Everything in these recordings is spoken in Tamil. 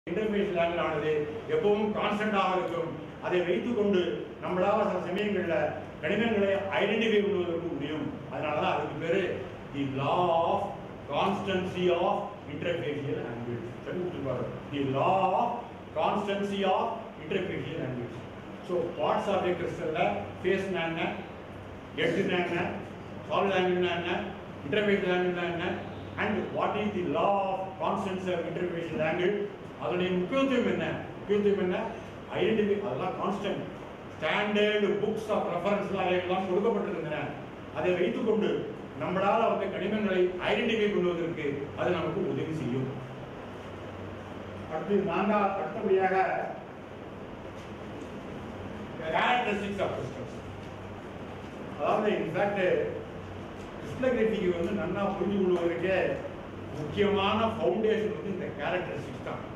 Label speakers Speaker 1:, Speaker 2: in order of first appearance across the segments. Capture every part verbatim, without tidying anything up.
Speaker 1: இன்டர்ஃபேஷியல் ஆங்கிள் ஆனது எப்பவும் கான்ஸ்டன்டாக இருக்கும். அதை வைத்துக் கொண்டு நம்மளால சில சமயங்களில் கணிதங்களை ஐடென்டிஃபை பண்ணுவதற்கு முடியும். அதனாலதான் அதுக்கு பேரு the law of constancy of interfacial angles. The law of constancy of interfacial angles. So parts of a கிறிஸ்டல்ல ஃபேஸ்னா என்ன, எட்ஜ்னா என்ன, சாலிட் ஆங்கிள்னா என்ன, இன்டர்ஃபேஷியல் ஆங்கிள்னா என்ன, and what is the law of constancy of interfacial angle, அதனுடைய முக்கியத்துவம் என்ன, முக்கியத்துவம் என்ன, ஐடென்டிஃபை, அதெல்லாம் கான்ஸ்டன்ட் ஸ்டாண்டர்டு புக்ஸ் ஆஃப் ரெஃபரன்ஸ்லாம் எல்லாம் கொடுக்கப்பட்டிருக்கின்றன. அதை வைத்துக்கொண்டு நம்மளால வந்து கணிதங்களை ஐடென்டிஃபை பண்ணுவதற்கு அது நமக்கு உதவி செய்யும். அடுத்து நான்கா அடுத்தபடியாக கேரக்டரிஸ்டிக்ஸ் ஆஃப் கிறிஸ்டல்ஸ். அதாவது இன்ஃபேக்ட் கிறிஸ்டலோகிராஃபிக்கு வந்து நல்லா புரிஞ்சு கொள்வதற்கு முக்கியமான ஃபவுண்டேஷன் வந்து இந்த கேரக்டரிஸ்டிக்ஸ் தான்.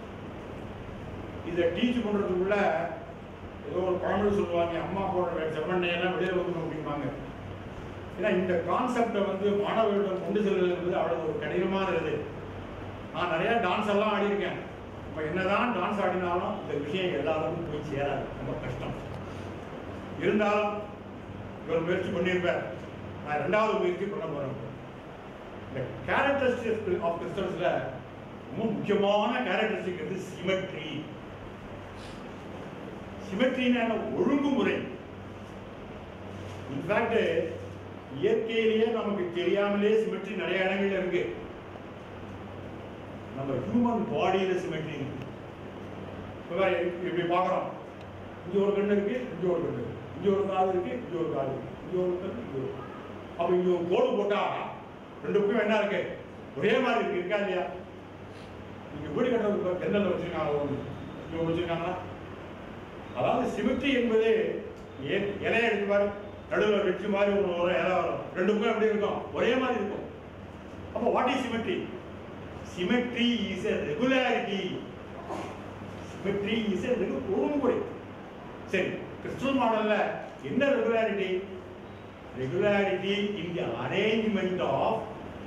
Speaker 1: இதை டீச் பண்றதுக்குள்ள ஏதோ ஒரு பழமொழி சொல்லுவாங்க, அம்மா போடுற செவ்வண்ணையெல்லாம் வெளியே வந்துடும் அப்படிம்பாங்க. ஏன்னா இந்த கான்செப்டை வந்து மாணவர்களிடம் கொண்டு செல்வது என்பது அவ்வளவு ஒரு கடினமானது. நான் நிறைய டான்ஸ் எல்லாம் ஆடியிருக்கேன். இப்போ என்னதான் டான்ஸ் ஆடினாலும் இந்த விஷயம் எல்லாருக்கும் போய் சேராது, ரொம்ப கஷ்டம். இருந்தாலும் இவர் முயற்சி பண்ணியிருப்பேன், நான் ரெண்டாவது முயற்சி பண்ண போறேன். இந்த கேரக்டரிஸ்டிக்ஸ் ஆஃப் கிறிஸ்டல்ஸ்ல ரொம்ப முக்கியமான கேரக்டரிஸ்டிக் வந்து சிமெட்ரி. சிமெட்ரியான ஒழுங்குமுறை. இன்ஃபேக்ட் இயற்கையிலேயே நமக்கு தெரியாமலே சிமெட்ரி நிறைய இடங்கள்ல இருக்கு. நம்ம ஹியூமன் பாடியில சிமெட்ரி இருக்கு. இப்படி பார்க்கிறோம், இங்க ஒரு கண்ணு இருக்கு, இங்க ஒரு கண்ணு இருக்கு, இங்க ஒரு காது இருக்கு, இங்க ஒரு காது இருக்கு, இங்க ஒரு கண்ணு, இங்க ஒரு. அப்ப இங்க ஒரு கோடு போட்டா ரெண்டுக்கும் என்ன இருக்கு, ஒரே மாதிரி இருக்கு, இருக்கா இல்லையா? நீங்க வீடு கட்டுறதுக்கு ஜன்னல் வச்சிருக்காங்க, இங்க வச்சிருக்காங்களா? அதாவது சிமெட்ரி என்பது இலையை எடுத்து பாரு, நடுவில் வெற்றி மாதிரி ஒரு ஒரு இலை வரும், ரெண்டுக்கும் எப்படி இருக்கும், ஒரே மாதிரி இருக்கும். அப்போ what is symmetry? Symmetry is a regularity. Symmetry is a ஒழுங்குமுறை. சரி, கிறிஸ்டல் மாடல்ல என்ன regularity? Regularity in the arrangement of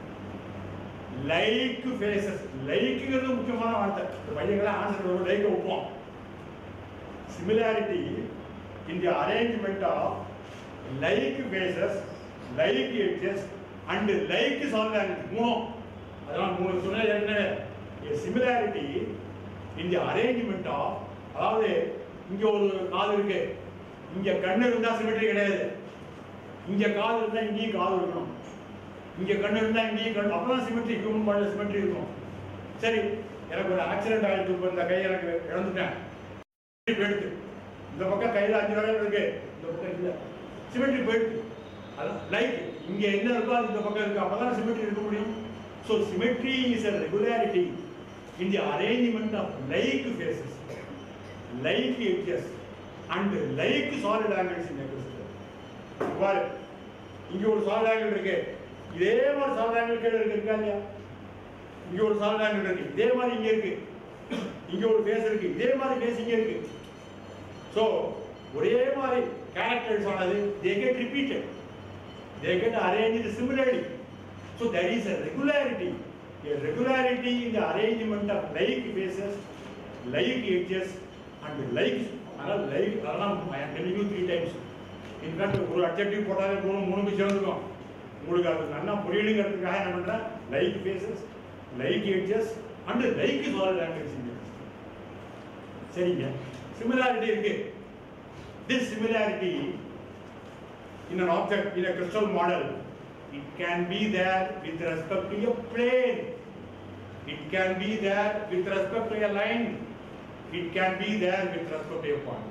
Speaker 1: like faces. லைக்குங்கிறது முக்கியமான வார்த்தை. பையங்களா ஆன்சர் ஒரு லைக்கை வைப்போம். Similarity in the arrangement of like faces, like edges and like solid angles. மூணு அதான் மூணு சொன்னா ஏற்கனவே. A similarity in the arrangement of, அதாவது இங்க ஒரு காது இருக்கு, இங்க கண்ணு இருந்தா சிமெட்ரி கிடையாது. இங்க காது இருந்தா இங்கேயும் காது இருக்கணும், இங்க கண்ணு இருந்தா இங்கேயும் கண்ணு, அப்பதான் சிமெட்ரி, ஹியூமன் பாடியில சிமெட்ரி இருக்கும். சரி, எனக்கு ஒரு ஆக்சிடென்ட் ஆயிடுச்சு, இப்போ இந்த கை எனக்கு இழந்துட்டேன், போயிடுச்சு. இந்த பக்கம் கையில் அஞ்சு வரையும் இருக்கு, இந்த பக்கம் இல்லை, சிமெட்ரி போயிடுச்சு. அதான் லைக் இங்க என்ன இருக்கோ அது இந்த பக்கம் இருக்கு, அப்பதான் சிமெட்ரி இருக்க முடியும். So symmetry is a regularity in the arrangement of like faces, like edges and like solid angles in a crystal. பாரு, இங்க ஒரு சாலிட் ஆங்கிள் இருக்கு, இதே மாதிரி சாலிட் ஆங்கிள் கீழே இருக்கு, இருக்கா இல்லையா? இங்க ஒரு சாலிட் ஆங்கிள் இருக்கு, இதே மாதிரி இங்க இருக்கு. இங்க ஒரு ஃபேஸ் இருக்கு, இதே மாதிரி ஃபேஸ் இங்க இருக்கு. So ஒரே மாதிரி characters ஆனது they get repeated, they get arranged similarly. So there is a regularity, a regularity in the arrangement of like faces, like edges and like. அதனால like அதெல்லாம் I am telling you three times. In fact ஒரு adjective போட்டாலே மூணு மூணுக்கு சேர்ந்துக்கும். உங்களுக்கு அது நல்லா புரியணுங்கிறதுக்காக என்ன பண்றேன், like faces, like edges and like solid angles. சரிங்க, similarity இருக்கு. This similarity in an object, in a crystal model, it can be there with respect to a plane, it can be there with respect to a line, it can be there with respect to a point,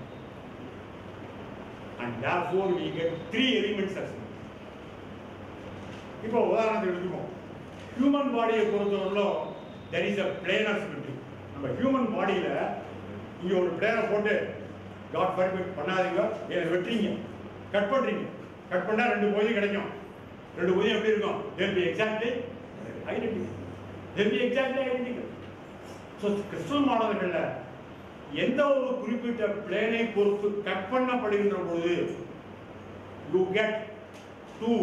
Speaker 1: and therefore we get three elements as well. இப்போ உதாரணத்துக்கு எடுத்துப்போம், ஹியூமன் பாடியை பொறுத்தவரையிலும் there is a planar symmetry. நம்ம ஹியூமன் பாடியில இங்க ஒரு பிளேனை போட்டு காட் பர்மிட் பண்ணாதீங்க, ஏன் வெட்டுறீங்க, கட் பண்றீங்க, கட் பண்ணா ரெண்டு பகுதி கிடைக்கும். ரெண்டு பகுதி எப்படி இருக்கும்? they'll be exactly identical, they'll be exactly identical. So crystal மாடல்கள்ல எந்த ஒரு குறிப்பிட்ட பிளேனை பொறுத்து கட் பண்ணப்படுகின்ற பொழுது you get two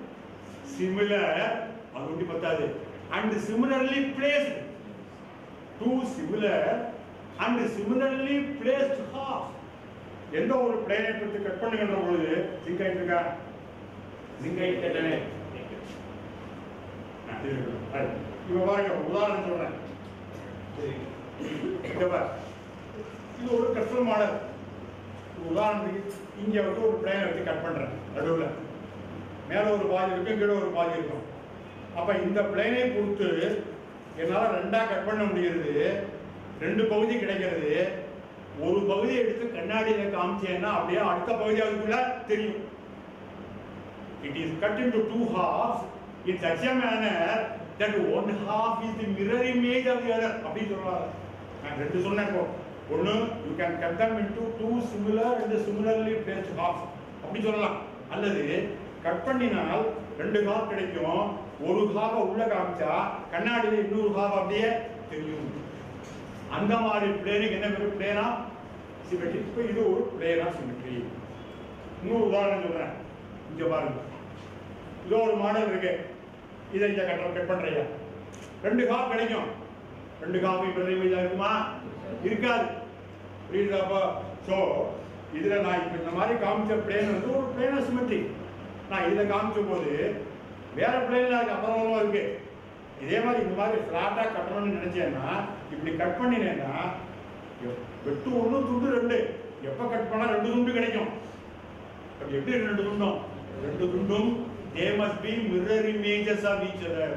Speaker 1: similar, அது ஒட்டி பத்தாது, and similarly placed. two similar and similarly placed halves. எந்த ஒரு பிளேனை பற்றி கட் பண்ணுகின்ற பொழுது சிங்க் ஆயிட்டு இருக்கா? சிங்க் ஆயிட்டு கேட்டனே. இப்போ பாருங்க உதாரணம் சொல்றேன். இது ஒரு கஸ்டல் மாடல். உதாரணத்துக்கு இங்க வந்து ஒரு பிளேனை வச்சு கட் பண்றேன். நடுவில் மேல ஒரு பாதி இருக்கும், கீழே ஒரு பாதி இருக்கும். அப்ப இந்த பிளேனை பொறுத்து என்னால ரெண்டா கட் பண்ண முடிகிறது. ரெண்டு பகுதி கிடைக்கிறது. ஒரு பகுதியை எடுத்து கண்ணாடியில காமிச்சேன்னா அப்படியே அடுத்த பகுதி அதுக்குள்ள தெரியும். It is cut into two halves in such a manner that one half is the mirror image of the other. அப்படி சொல்றாங்க. நான் ரெண்டு சொன்னேன். ஒன்னு you can cut them into two similar and similarly placed halves. அப்படி சொல்லலாம். அல்லது கட் பண்ணினால் ரெண்டு ஹாஃப் கிடைக்கும். ஒரு ஹாஃபை உள்ள காமிச்சா கண்ணாடியில இன்னொரு ஹாஃப் அப்படியே தெரியும். அந்த மாதிரி பிளேனுக்கு என்ன பேரு? Planar symmetry. இப்போ இது ஒரு பிளேனா சிமெட்ரி. இன்னொரு உதாரணம் சொல்றேன். இங்க பாருங்க. இது ஒரு மாடல் இருக்கு. இதை இங்க கட் கட் பண்றியா? ரெண்டு ஹாஃப் கிடைக்கும். ரெண்டு ஹாஃப் இப்ப இமேஜா இருக்குமா? இருக்காது. புரியுதாப்பா? சோ இதுல நான் இப்ப இந்த மாதிரி காமிச்ச பிளேன் வந்து ஒரு பிளேனா சிமெட்ரி. நான் இதை காமிச்ச போது வேற பிளேன்ல அப்புறமா இருக்கு. இதே மாதிரி இந்த மாதிரி ஃபிளாட்டா கட்டணும்னு நினைச்சேன்னா இப்படி கட் பண்ணினேன்னா வெட்டு ஒன்று துண்டு ரெண்டு. எப்ப கட் பண்ணா ரெண்டு துண்டு கிடைக்கும். அப்படி எப்படி ரெண்டு துண்டும்? ரெண்டு துண்டும் they must be mirror images of each other.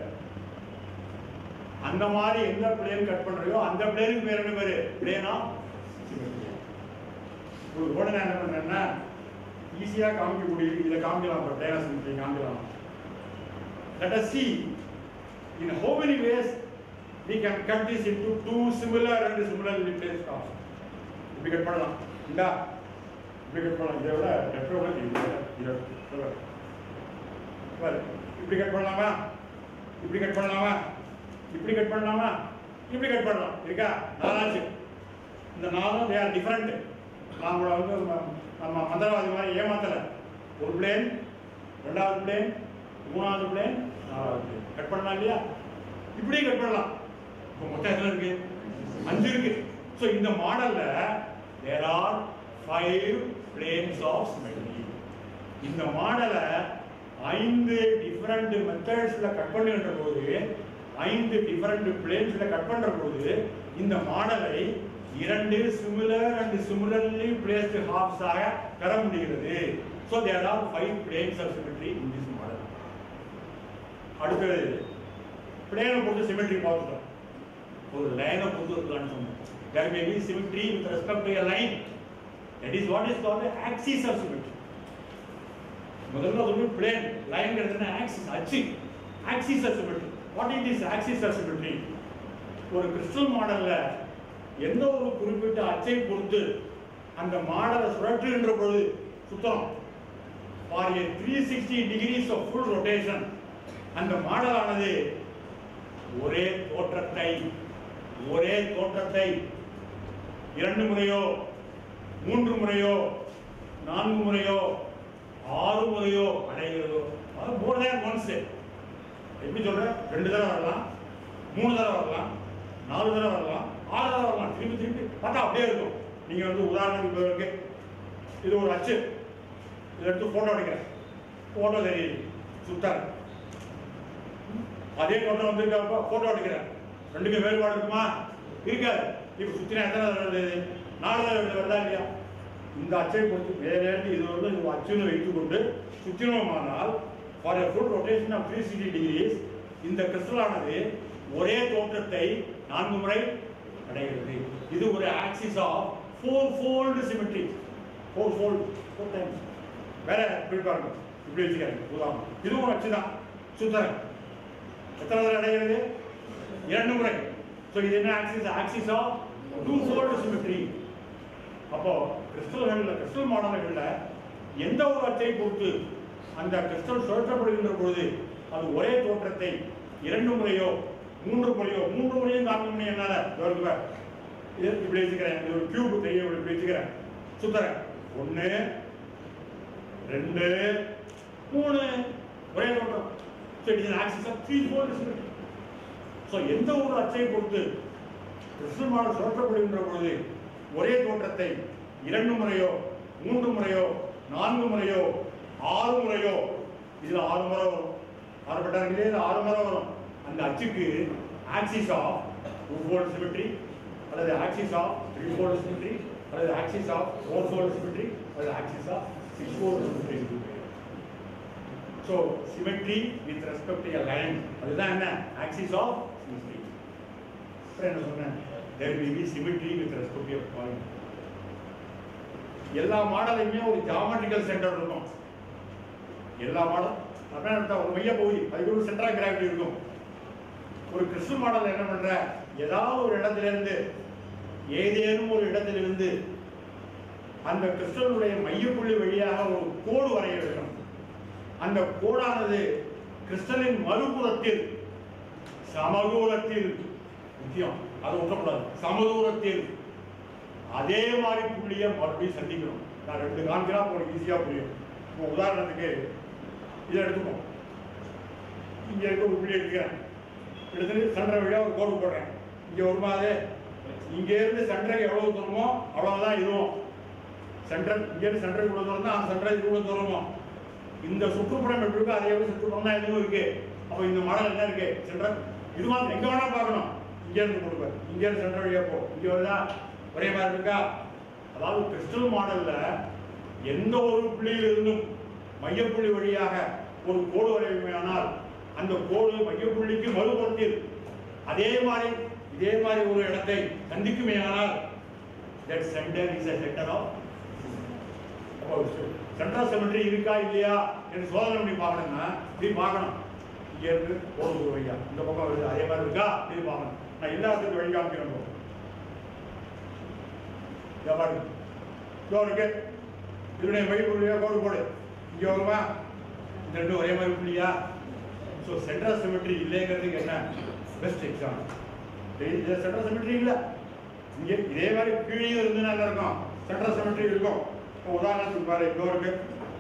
Speaker 1: அந்த மாதிரி எந்த பிளேன் கட் பண்றியோ அந்த பிளேனுக்கு பேர் என்ன பேரு? Planar symmetry. ஒரு கூட நான் என்ன பண்றேன்னா ஈஸியா காமிக்கக்கூடிய இதை காமிக்கலாம். பிளேனா சிமெட்ரி காமிக்கலாம். Let us see in how many ways we can cut this into two similar and similarly placed halves. இப்படி கட் பண்ணலாம். இந்தா இப்படி கட் பண்ணலாம். இதை விட டெப்ரோகல் இது இப்படி கட் பண்ணலாமா? இப்படி கட் பண்ணலாமா? இப்படி கட் பண்ணலாமா? இப்படி கட் பண்ணலாம். இருக்கா? நாலாச்சு. இந்த நாலும் they are different. நாம வந்து நம்ம மந்திரவாதி மாதிரி ஏமாத்தல. ஒரு பிளேன், ரெண்டாவது பிளேன், மூணாவது பிளேன், நாலாவது பிளேன் கட் பண்ணலாம் இல்லையா? இப்படியே கட் பண்ணலாம். இப்போ மொத்தம் எத்தனை இருக்கு? அஞ்சு இருக்கு. ஸோ இந்த மாடல்ல there are five planes of symmetry. இந்த மாடலை ஐந்து டிஃபரண்ட் மெத்தட்ஸ்ல கட் பண்ணுகின்ற போது, ஐந்து டிஃபரண்ட் பிளேன்ஸ்ல கட் பண்ற போது இந்த மாடலை இரண்டு similar and similarly placed halves ஆக பெற முடிகிறது. So there are five planes of symmetry in this model. அடுத்தது பிளேனை பொறுத்து சிமெட்ரி பார்த்துட்டோம். ஒரு லைனை பொறுத்து இருக்கலாம்னு சொன்னோம். There may be symmetry with respect to a line. That is what is called the axis of symmetry. முதல்ல ஒரு பிளேன் லைன்ங்கிறது ஆக்சிஸ், அச்சு. Axis of symmetry. What is this axis of symmetry? ஒரு கிறிஸ்டல் மாடல்ல எந்த ஒரு குறிப்பிட்ட அச்சை பொறுத்து அந்த மாடலை சுழற்றுகின்ற பொழுது சுத்தம் for a three sixty degrees of full rotation அந்த மாடலானது ஒரே தோற்றத்தை ஒரே தோற்றத்தை இரண்டு முறையோ மூன்று முறையோ நான்கு முறையோ ஆறு முறையோ அடைகிறதோ. அது மோர் தேன் ஒன்ஸ். எப்படி சொல்றேன்? ரெண்டு தடவை வரலாம், மூணு தடவை வரலாம், நாலு தடவை வரலாம், ஆறு தடவை வரலாம். திருப்பி திருப்பி பார்த்தா அப்படியே இருக்கும். நீங்க வந்து உதாரணத்துக்கு இது ஒரு அச்சு. இதை எடுத்து போட்டோ எடுக்கிறேன். போட்டோ தெரியுது சுத்தர். அதே போட்டோ வந்து போட்டோ எடுக்கிறேன். ரெண்டுமே வேறுபாடு இருக்குமா? இருக்காது. இப்ப சுத்தினா எத்தனை தடவை வருது? நாலு தடவை வருதா இல்லையா? இந்த அச்சை பொறுத்து வேறு இது வந்து இது அச்சுன்னு வைத்துக் கொண்டு சுத்தினோமானால் for a full rotation of three sixty degrees இந்த கிறிஸ்டலானது ஒரே தோற்றத்தை நான்கு முறை அடைகிறது. இது ஒரு axis of four fold symmetry. Four fold four times. வேற இப்படி பாருங்க, இப்படி வச்சுக்கிறேன் உதாரணம். இதுவும் அச்சு தான். சுத்தரன் எத்தனை தடவை அடைகிறது? இரண்டு முறை. ஸோ இது என்ன axis? Axis of two fold symmetry. அப்போ கிறிஸ்டல்கள்ல கிறிஸ்டல் மாடல்கள்ல எந்த ஒரு அச்சை பொறுத்து அந்த கிறிஸ்டல் சுழற்றப்படுகின்ற பொழுது அது ஒரே தோற்றத்தை இரண்டு முறையோ மூன்று முறையோ மூன்று முறையும் நான்கு முறையும் என்னால இது இப்படி வச்சுக்கிறேன். இது ஒரு கியூப் தெரியும். இப்படி வச்சுக்கிறேன். சுத்தரேன். ஒன்னு ரெண்டு மூணு ஒரே தோற்றம். So it is axis of three fold symmetry. So எந்த ஒரு அச்சை பொறுத்து கிறிஸ்டல் மாடல் சுழற்றப்படுகின்ற பொழுது ஒரே தோற்றத்தை இரண்டு முறையோ மூன்று முறையோ நான்கு முறையோ ஆறு முறையோ இதுல ஆறு முறை வரும். ஆறு பட்டாங்களே இதுல ஆறு முறை வரும். அந்த அச்சுக்கு axis of two fold symmetry அல்லது axis of three fold symmetry அல்லது axis of four fold symmetry அல்லது axis of six fold symmetry. So symmetry with respect to a line, அதுதான் என்ன ஆக்சிஸ் ஆஃப் சிமெட்ரி. அப்புறம் என்ன சொன்னேன், there will be symmetry with respect to a point. எல்லா மாடலையுமே ஒரு ஜியோமெட்ரிக்கல் சென்டர் இருக்கும். எல்லா மாடல் அப்படின்னா ஒரு மைய பகுதி, அதுக்கு ஒரு சென்டர் ஆஃப் கிராவிட்டி இருக்கும். ஒரு கிறிஸ்டல் மாடல் என்ன பண்ற, ஏதாவது ஒரு இடத்துல இருந்து ஏதேனும் ஒரு இடத்திலிருந்து அந்த கிறிஸ்டலுடைய மையப்புள்ளி வழியாக ஒரு கோடு வரைய வேண்டும். அந்த கோடானது கிறிஸ்டலின் மறுபுறத்தில் சமதூரத்தில், முக்கியம் அது ஒட்டக்கூடாது, சமதூரத்தில் அதே மாதிரி புள்ளியை மறுபடியும் சந்திக்கணும். நான் ரெண்டு காண்கிறா உங்களுக்கு ஈஸியா புரியும். இப்போ உதாரணத்துக்கு இதை எடுத்துப்போம். இங்க இருக்க ஒரு புள்ளி எடுக்கிறேன், எடுத்துட்டு சென்டர் வழியா ஒரு கோடு போடுறேன். இங்க வருமா, அது இங்க இருந்து சென்டருக்கு எவ்வளவு தூரமோ அவ்வளவுதான் இதுவும். சென்டர் இங்க இருந்து சென்டருக்கு இவ்வளவு தூரம் தான், அந்த சென்டருக்கு இவ்வளவு தூரமோ. இந்த சுற்றுப்புறம் எப்படி இருக்கோ அதே மாதிரி சுற்றுப்புறம் தான் இதுவும் இருக்கு. அப்போ இந்த மாடல் என்ன இருக்கு, சென்டர் இது மாதிரி எங்க வேணா பார்க்கணும். இங்க இருந்து கொடுப்பேன், இங்க இருந்து சென்டர் வழியா போ, இங்க வருதா ஒரே மாதிரி இருக்கா. அதாவது கிறிஸ்டல் மாடல்ல எந்த ஒரு புள்ளியிலிருந்தும் மையப்புள்ளி வழியாக ஒரு கோடு வரையுமானால் அந்த கோடு மையப்புள்ளிக்கு மறுபுறத்தில் அதே மாதிரி இதே மாதிரி ஒரு இடத்தை சந்திக்குமே ஆனால் that center is a center of center of symmetry இருக்கா இல்லையா என்று சோதனை பண்ணி பார்க்கணும்னா இப்படி பார்க்கணும். இங்க இருந்து கோடு வழியா இந்த பக்கம் வருது, அதே மாதிரி இருக்கா இது பார்க்கணும். நான் எல்லாத்துக்கும் வழி காமிக்கிறேன். இதனுடைய மையப்புள்ளியா கோடு போடு, இங்க வருமா, இந்த ரெண்டு ஒரே மாதிரி புள்ளியா. ஸோ சென்டர் ஆஃப் சிமெட்ரி இல்லைங்கிறதுக்கு என்ன best example. Centre of symmetry இல்லை, இங்கே இதே மாதிரி கீழே இருந்து நல்லா இருக்கும், சென்டர் ஆஃப் சிமெட்ரி இருக்கும். இப்போ உதாரணத்துக்கு பாரு, இங்கே இருக்கு,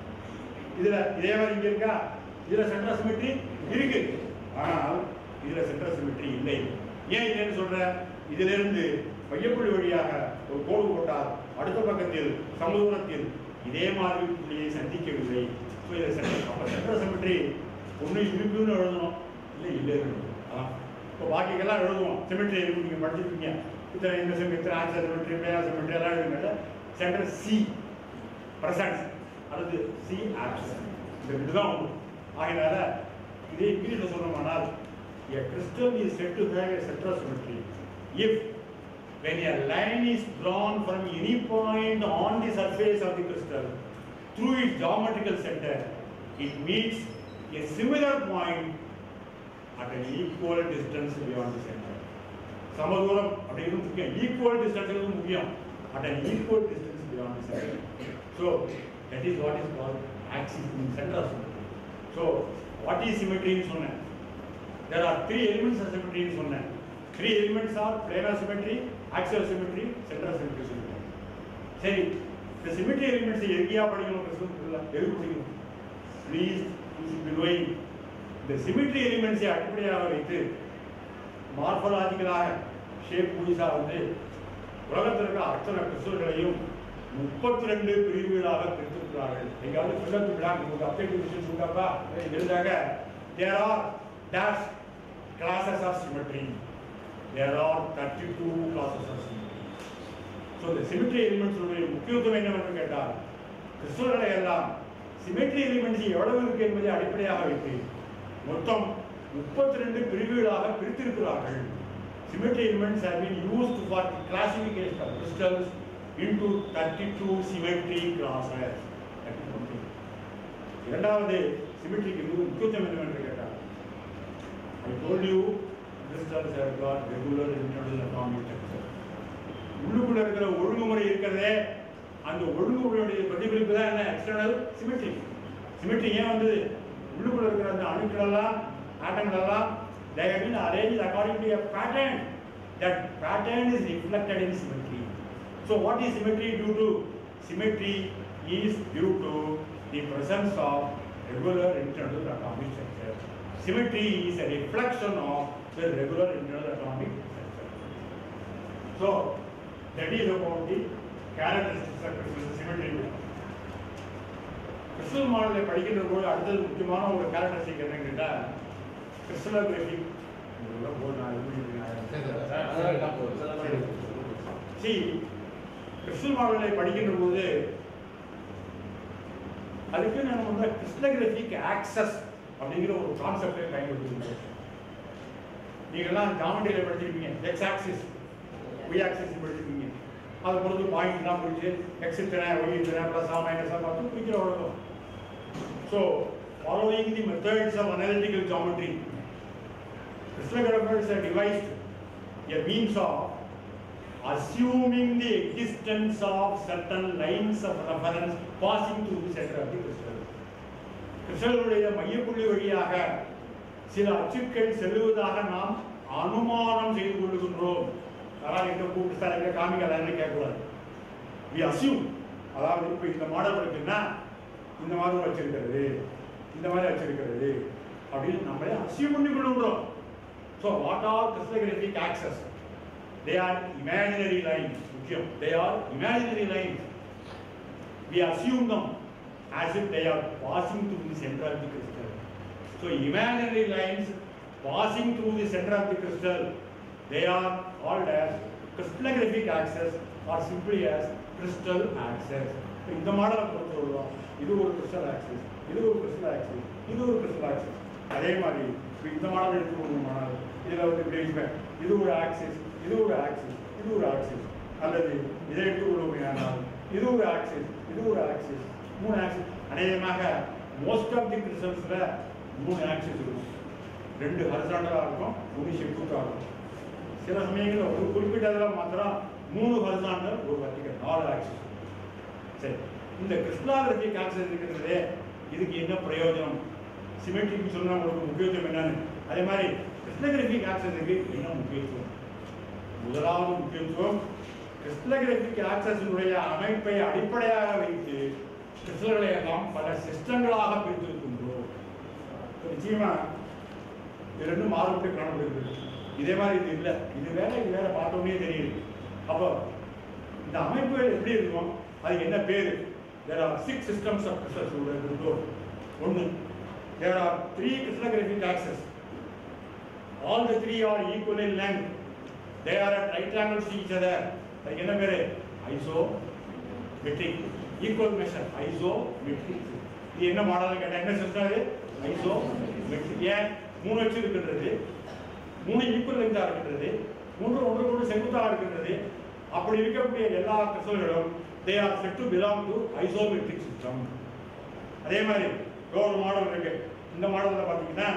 Speaker 1: இதுல இதே மாதிரி இங்க இருக்கா, இதுல சென்டர் ஆஃப் சிமெட்ரி இருக்கு, ஆனால் இதுல சென்டர் ஆஃப் சிமெட்ரி இல்லை. ஏன் இல்லைன்னு சொல்ற, இதுல இருந்து மையப்புள்ளி வழியாக ஒரு கோடு போட்டால் அடுத்த பக்கத்தில் சமதூரத்தில் இதே மாதிரி புள்ளியை சந்திக்கவில்லை. ஸோ இதை சென்டர் அப்போ சென்டர் சிமெட்ரி ஒன்று இருக்குன்னு எழுதணும், இல்லை இல்லைன்னு எழுதணும். இப்போ பாக்கிக்கெல்லாம் எழுதுவோம், சிமெட்ரி இருக்கு, நீங்கள் படிச்சிருக்கீங்க. இத்தனை இந்த சிமெட்ரி, இத்தனை ஆக்சர் சிமெட்ரி, மேயா சிமெட்ரி எல்லாம் எழுதுங்க. சென்டர் சி பிரசன்ஸ் அல்லது சி ஆப்சன்ட், இந்த இதுதான் ஒன்று. ஆகினால இதே இங்கிலீஷில் சொல்லணுமானால் a crystal is said to have a center of symmetry if when a line is drawn from any point on the surface of the crystal through its geometrical center, it meets a similar point at an equal distance beyond the center. சமதூரம் அப்படிங்கிறது முக்கியம், ஈக்குவல் டிஸ்டன்ஸ் முக்கியம், at an equal distance beyond the center. So that is what is called axis in center of symmetry. So what is symmetry in சொன்னேன், there are three elements of symmetry in சொன்னேன். Three elements are planar symmetry, axial symmetry, center symmetry symmetry. சரி, இந்த symmetry elements எங்கேயா படிக்கணும், கிறிஸ்துவ எது படிக்கணும்? Please you should be knowing the symmetry elements அடிப்படையாக வைத்து மார்பலாஜிக்கலாக ஷேப் புதுசா வந்து உலகத்தில் இருக்கிற அத்தனை கிறிஸ்துவர்களையும் முப்பத்தி ரெண்டு பிரிவுகளாக பிரித்திருக்கிறார்கள். எங்காவது சொல்லத்து விடாங்க உங்களுக்கு அப்டேட் விஷயம் சொல்லுங்கப்பா எழுதாக. there are dash classes of symmetry, there are thirty-two classes of symmetry. So the symmetry elements உடைய முக்கியத்துவம் என்னவென்று கேட்டால், கிறிஸ்துவர்களை எல்லாம் symmetry elements எவ்வளவு இருக்கு என்பதை அடிப்படையாக வைத்து மொத்தம் முப்பத்தி ரெண்டு பிரிவுகளாக பிரித்திருக்கிறார்கள். Symmetry elements have been used for the classification of crystals into thirty-two symmetry classes. இரண்டாவது சிமெட்ரிக்கு முக்கியத்துவம் என்னவென்று கேட்டால், I told you crystals have got regular internal atomic structure. உள்ளுக்குள்ள இருக்கிற ஒழுங்குமுறை இருக்கிறதே, அந்த ஒழுங்குமுறையுடைய பிரதிபலிப்பு தான் என்ன, எக்ஸ்டர்னல் சிமெட்ரி. சிமெட்ரி ஏன் வந்தது, உள்ளுக்குள்ள இருக்கிற அந்த அணுக்கள் எல்லாம் ஆட்டங்கள் எல்லாம் they have been arranged according to a pattern. That pattern is reflected in symmetry. So what is symmetry due to? Symmetry is due to the presence of regular internal atomic structure. Symmetry is a reflection of the regular internal atomic structure. So that is about the characteristics of crystal symmetry. Crystal model படிக்கின்ற போது அடுத்தது முக்கியமான ஒரு கேரக்டரிஸ்டிக் என்னன்னு கேட்டா crystallography. See, crystal model படிக்கின்ற போது அதுக்கு நம்ம வந்து crystallographic access அப்படிங்கிற ஒரு கான்செப்டை பயன்படுத்திருக்கோம். நீங்கள்லாம் ஜாமெட்ரியில் படிச்சிருப்பீங்க, எக்ஸ் ஆக்சிஸ் ஒய் ஆக்சிஸ் படிச்சிருப்பீங்க. அது பொறுத்து பாயிண்ட்லாம் பிடிச்சி எக்ஸ் இத்தனை ஒய் இத்தனை ப்ளஸ்ஸா மைனஸாக பார்த்து பிடிக்கிற வழக்கம். So following the methods of analytical geometry, crystallographers have devised a means of assuming the existence of certain lines of reference passing through the center of the crystal. கிறிஸ்டலுடைய மையப்புள்ளி வழியாக சில அச்சுக்கள் செல்லுவதாக நாம் அனுமானம் செய்து கொள்கின்றோம். அதாவது எங்க கூப்பிட்டு காமிக்கலான்னு கேட்கக்கூடாது. we assume, அதாவது இப்போ இந்த மாடல் இருக்குன்னா இந்த மாதிரி வச்சிருக்கிறது, இந்த மாதிரி வச்சிருக்கிறது அப்படின்னு நம்மளே அசியூம் பண்ணி கொள்கிறோம். So what are crystallographic axes? They are imaginary lines. They are imaginary lines. We assume them as if they are passing through the center of the crystal. So imaginary lines passing through the center of the crystal, they are called as crystallographic axes or simply as crystal axes. இந்த மாடலை பொறுத்து சொல்லுவோம், இது ஒரு crystal axis, இது ஒரு crystal axis, இது ஒரு crystal axis. அதே மாதிரி இந்த மாடல் எடுத்துக்கொள்ளணும். இதில் வந்து இப்படி இருப்பேன், இது ஒரு ஆக்சிஸ், இது ஒரு ஆக்சிஸ், இது ஒரு ஆக்சிஸ். அல்லது இதை எடுத்துக்கொள்ளுமையானால் இது ஒரு ஆக்சிஸ், இது ஒரு ஆக்சிஸ், மூணு ஆக்சிஸ். அநேகமாக மோஸ்ட் ஆஃப் தி கிறிஸ்டல்ஸில் மூணு ஆக்சிஸ் இருக்கும். ரெண்டு ஹரிசாண்டலாக இருக்கும், ஒன்று செங்குத்தாக இருக்கும். சில சமயங்களில் ஒரு குறிப்பிட்டதில் மாத்திரம் மூணு ஹரிசாண்டல், ஒரு வர்டிகல், நாலு ஆக்சிஸ். சரி, இந்த கிறிஸ்டலாகிராஃபிக் ஆக்சிஸ் இருக்கிறது இதுக்கு என்ன பிரயோஜனம்? சிமெட்ரிக்கு சொன்னால் உங்களுக்கு முக்கியத்துவம் என்னன்னு, அதே மாதிரி கிறிஸ்டலோகிராஃபிக் ஆக்சஸுக்கு என்ன முக்கியத்துவம்? முதலாவது முக்கியத்துவம், கிறிஸ்டலோகிராஃபிக் ஆக்சஸினுடைய அமைப்பை அடிப்படையாக வைத்து கிறிஸ்டல்களை எல்லாம் பல சிஸ்டங்களாக பிரித்திருக்கின்றோம். நிச்சயமா இது ரெண்டும் மாறுபட்டு காணப்படுகிறது. இதே மாதிரி இது இல்லை, இது வேற, இது வேற பார்த்தோன்னே தெரியுது. அப்போ இந்த அமைப்புகள் எப்படி இருக்கும், அதுக்கு என்ன பேரு? There are six systems of crystals. ஒன்று, there are three crystallographic axes. All the three are equal in length. They are at right angles to each other. அதுக்கு என்ன பேரு? ஐசோமெட்ரிக். Equal measure, isometric. இது என்ன மாடல் கேட்டால் என்ன சிஸ்டம்? அது ஐசோமெட்ரிக். ஏன் மூணு வச்சு இருக்கின்றது, மூணு ஈக்குவல் லெங்காக இருக்கின்றது, மூன்று ஒன்று ஒன்று செங்குத்தாக இருக்கின்றது. அப்படி இருக்கக்கூடிய எல்லா கிறிஸ்டல்களும் they are said to belong to isometric system. அதே மாதிரி ஒரு மாடல் இருக்கு. இந்த மாடல்ல பாத்தீங்கன்னா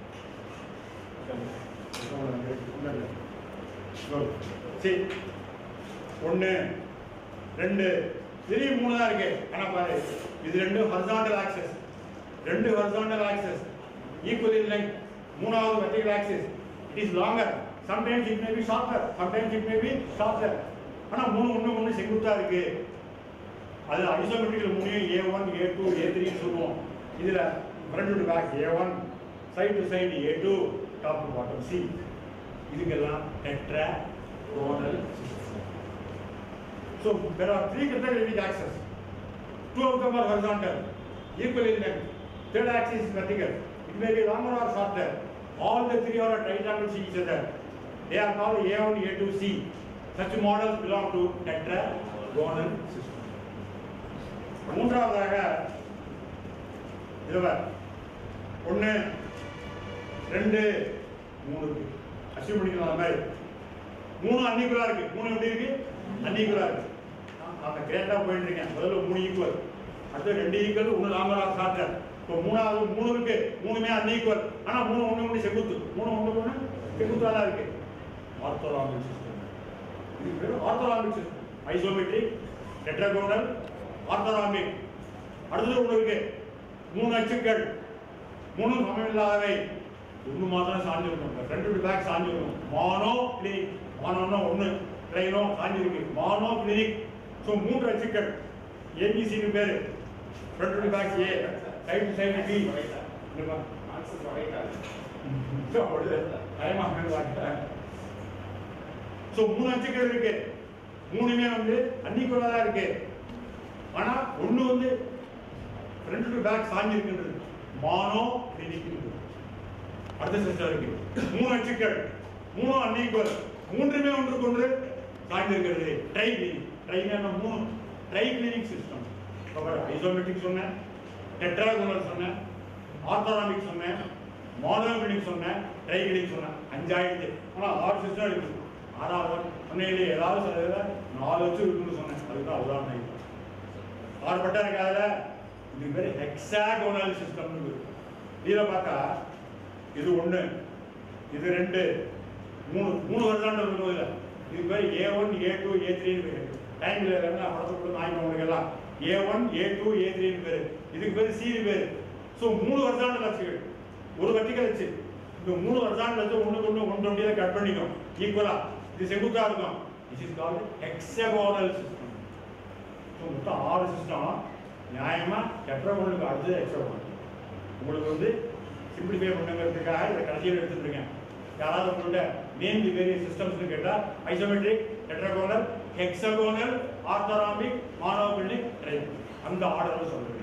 Speaker 1: சரி ஒன்று ரெண்டு சரி மூணு தான் இருக்கு. ஆனா பாரு, இது ரெண்டு ஹரிசாண்டல் ஆக்சஸ், ரெண்டு horizontal axes equal in length. மூணாவது vertical axes, it is longer. Sometimes it may be shorter, sometimes it may be shorter. ஆனா மூணு ஒன்று ஒன்று செங்குத்தா இருக்கு. அது ஐசோமெட்ரிக்ல மூணு ஏ ஒன் ஏ டூ ஏ த்ரீன்னு சொல்லுவோம். இதுல front to back A one, side to side A two, top to bottom C. இதுக்கெல்லாம் tetragonal system. So there are three crystallographic axes. Two of them are horizontal, equal in length. Third axis is vertical. It may be longer or shorter. All the three are at right angles to each other. They are called A one, A two, C. Such models belong to tetragonal system. மூன்றாவதாக இதுவா ஒன்று ரெண்டு மூணு இருக்கு. அசியூம் பண்ணிக்கலாம் மாதிரி மூணு அன்ஈக்குவலா இருக்கு. மூணு எப்படி இருக்கு? அன்ஈக்குவலா இருக்கு. அந்த கிரேட்டா போயிட்டு இருக்கேன். முதல்ல மூணு ஈக்குவல், அடுத்து ரெண்டு ஈக்குவல், ஒன்று லாங்கரா ஷார்ட்டர். இப்போ மூணாவது மூணு இருக்கு, மூணுமே அன்ஈக்குவல். ஆனா மூணு ஒன்று ஒன்று செங்குத்து, மூணு ஒன்று ஒன்று செங்குத்தா தான் இருக்கு. Orthorhombic system. இது பேர் orthorhombic system. Isometric, tetragonal, orthorhombic. அடுத்தது ஒன்று இருக்கு, மூணு அச்சுக்கள், மூணு சமமில்லாதவை, ஒன்று மாத்திரம் சாஞ்சிருக்கும். ஃப்ரண்ட் டு பேக் சாஞ்சிருக்கும். மானோ கிளினிக், மானோன்னா ஒன்று, ட்ரைனோ சாஞ்சிருக்கு, மானோ கிளினிக். ஸோ மூன்று அச்சுக்கள், ஏபிசின்னு பேரு. Front to back A, side to side B. So மூணு அச்சுக்கள் இருக்கு, மூணுமே வந்து அன்இக்குவலா தான் இருக்கு. ஆனா ஒண்ணு வந்து ஃப்ரண்ட் டு பேக் சாஞ்சி இருக்குன்றது மானோ கிளினிக். அடுத்த சிஸ்டம் இருக்கு, மூணு அச்சுக்கள், மூணு அன்இக்குவல், மூன்றுமே ஒன்றுக்கு ஒன்று சாய்ந்து இருக்கிறது ட்ரை கிளினிக். ட்ரைனா மூணு ட்ரை கிளினிக் சிஸ்டம். ஐசோமெட்ரிக் சொன்னேன், டெட்ராகோனல் சொன்னேன், ஆர்த்தோனாமிக் சொன்னேன், மோனோகிளினிக் சொன்னேன், ட்ரை கிளினிக் சொன்னேன். அஞ்சாயிரத்து. ஆனா ஆறு சிஸ்டம் இருக்கு. ஆறாவது சொன்னீங்களே ஏதாவது சில நாலு வச்சு இருக்குன்னு சொன்னேன். அதுதான் உதாரணம். ஆறு பட்டா இருக்காதுல, இது பேர் ஹெக்ஸாகோனல் சிஸ்டம். இதில் பார்த்தா இது ஒன்று, இது ரெண்டு, மூணு மூணு வருஷம் இருக்கும். இதில் இது பேர் ஏ ஒன் ஏ டூ ஏ த்ரீன்னு பேர். டைம்ல படத்தை கூட வாங்கிக்கவங்களுக்கு எல்லாம் ஏ ஒன் ஏ டூ ஏ த்ரீன்னு பேர். இதுக்கு பேர் சி பேர். ஸோ மூணு வருஷம் லட்சுகள் ஒரு வட்டிகள் வச்சு இந்த மூணு வருஷம் வச்சு ஒன்றுக்கு ஒன்று ஒன்று ஒன்றியில் கட் பண்ணிக்கும் ஈக்குவலா. இது செங்குத்தா இருக்கும். This is called hexagonal system. So மொத்தம் ஆறு சிஸ்டம். நியாயமா டெட்ராகோனலுக்கு அடுத்தது ஹெக்ஸாகோனல். உங்களுக்கு வந்து சிம்பிளிஃபை பண்ணுங்கிறதுக்காக இதை கடைசியில் எடுத்துருக்கேன். யாராவது உங்கள்கிட்ட நேம் தி வேரியஸ் சிஸ்டம்ஸ்னு கேட்டால் isometric, tetragonal, hexagonal, orthorhombic, monoclinic, tri, அந்த ஆர்டரில் சொல்லுங்க.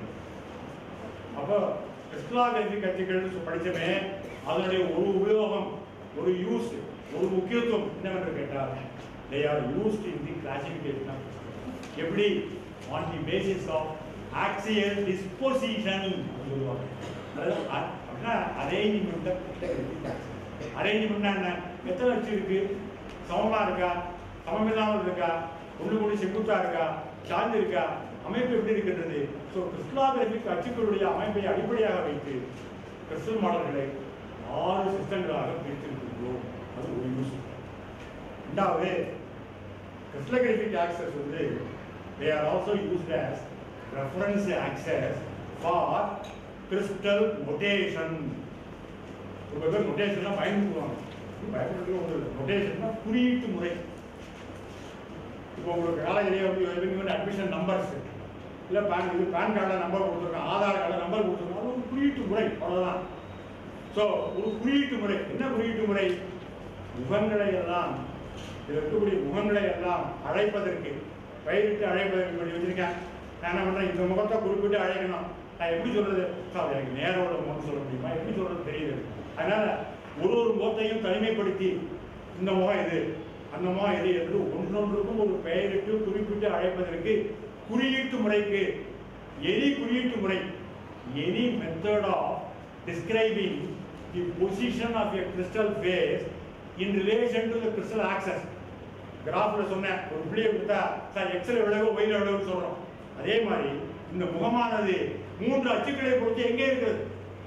Speaker 1: அப்போ கிறிஸ்டலாகிராஃபிக் அச்சுகள் படிச்சமே அதனுடைய ஒரு உபயோகம், ஒரு யூஸ், ஒரு முக்கியத்துவம் என்னவென்று கேட்டால் they are used in the classification of எப்படி on the basis of axial disposition சொல்லுவாங்க. அப்படின்னா அரேஞ்ச்மெண்ட். அரேஞ்ச்மெண்ட்னா என்ன? எத்தனை அச்சு இருக்கு, சமமா இருக்கா, சமமில்லாமல் இருக்கா, ஒன்று கூடி செங்குத்தா இருக்கா, சார்ந்து இருக்கா, அமைப்பு எப்படி இருக்கின்றது. ஸோ கிறிஸ்டலாகிராஃபிக் அச்சுக்களுடைய அமைப்பை அடிப்படையாக வைத்து கிறிஸ்டல் மாடல்களை ஆறு சிஸ்டங்களாக பிரித்திருக்கின்றோம். அது ஒரு யூஸ். ரெண்டாவது கிறிஸ்டலாகிராஃபிக் ஆக்சஸ் வந்து they are also used as reference access for crystal notation. ரொம்ப பேர் நோட்டேஷன்லாம் பயன்படுத்துவாங்க. பயன்படுத்துகிற ஒரு நோட்டேஷன்னா குறியீட்டு முறை. இப்போ உங்களுக்கு காலேஜிலேயே வந்து அட்மிஷன் நம்பர்ஸ் இல்லை பேன் இது பேன் கார்டில் நம்பர் கொடுத்துருக்காங்க, ஆதார் கார்டில் நம்பர் கொடுத்துருக்காங்க. அது ஒரு குறியீட்டு முறை, அவ்வளோதான். ஸோ ஒரு குறியீட்டு முறை. என்ன குறியீட்டு முறை? முகங்களை எல்லாம் இதில் இருக்கக்கூடிய முகங்களை எல்லாம் அழைப்பதற்கு, பெயரிட்டு அழைப்பதற்கு பண்ணி வச்சிருக்கேன். நான் என்ன பண்ணுறேன், இந்த முகத்தை குறிப்பிட்டு அழைக்கணும். நான் எப்படி சொல்றது சார், எனக்கு நேரம் உள்ள முகம் சொல்ல முடியுமா, எப்படி சொல்றது தெரியுது. அதனால ஒரு ஒரு முகத்தையும் தனிமைப்படுத்தி இந்த முகம் இது, அந்த முகம் இது என்று ஒன்றொன்றுக்கும் ஒரு பெயரிட்டு குறிப்பிட்டு அழைப்பதற்கு குறியீட்டு முறைக்கு எனி குறியீட்டு முறை, any method of describing the position of a crystal face in relation to the crystal axes. கிராஃப்ல சொன்னேன், ஒரு புள்ளியை கொடுத்தா சார் எக்ஸ்ல விளைவு ஒயில விளைவுன்னு சொல்றோம். அதே மாதிரி இந்த முகமானது மூன்று அச்சுக்களை பொறுத்து எங்கே இருக்கிறது.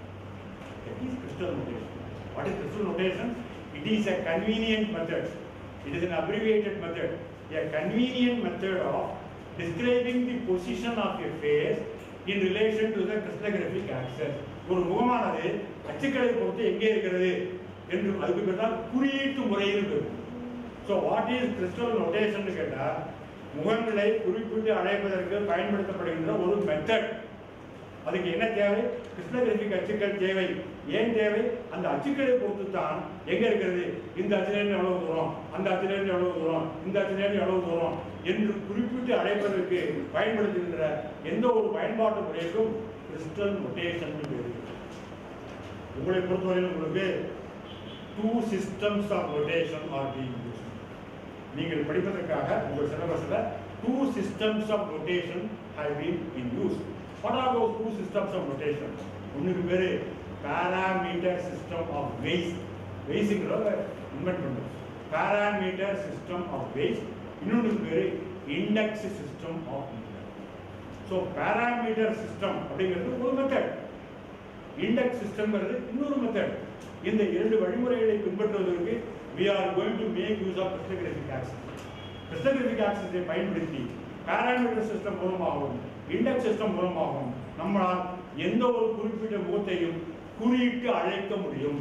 Speaker 1: That is crystal notation. What is crystal notation? It is a convenient method. It is an abbreviated method. A convenient method of describing the position of a face in relation to the crystallographic axis. ஒரு முகமானது அச்சுக்களை பொறுத்து எங்கே இருக்கிறது என்று அதுக்கு பேர் தான் குறியீட்டு முறைன்னு பேர். So what is crystal notation கேட்டால் முகங்களை குறிப்பிட்டு அழைப்பதற்கு பயன்படுத்தப்படுகின்ற ஒரு மெத்தட். அதுக்கு என்ன தேவை? கிறிஸ்டலோகிராஃபிக் அச்சுக்கள் தேவை. ஏன் தேவை? அந்த அச்சுக்களை பொறுத்து தான் எங்க இருக்கிறது, இந்த அச்சுலேருந்து எவ்வளவு தூரம், அந்த அச்சுலேருந்து எவ்வளவு தூரம், இந்த அச்சுலேருந்து எவ்வளவு தூரம் என்று குறிப்பிட்டு அழைப்பதற்கு பயன்படுத்துகின்ற எந்த ஒரு பயன்பாட்டு முறைக்கும் கிறிஸ்டல் நோட்டேஷன் பேரு. உங்களை பொறுத்தவரையில் உங்களுக்கு two systems of notation are being used. நீங்கள் படிப்பதற்காக உங்கள் சிலபஸ்ல two systems of notation have been in use. What are those two systems of notation? ஒன்றுக்கு பேரு parameter system of weights. weightsங்கிறத இன்வென்ட் பண்ணுறோம். parameter system of weights. இன்னொன்றுக்கு பேரு index system of meter. So parameter system அப்படிங்கிறது ஒரு மெத்தட், index systemங்கிறது இன்னொரு மெத்தட். இந்த இரண்டு வழிமுறைகளை பின்பற்றுவதற்கு we are going to make use of crystallographic axis. crystallographic axis-ஐ பயன்படுத்தி parameter system மூலமாகவும் இண்டெக்ஸ் சிஸ்டம் மூலமாகவும் நம்மளால் எந்த ஒரு குறிப்பிட்ட முகத்தையும் குறியிட்டு அழைக்க முடியும்.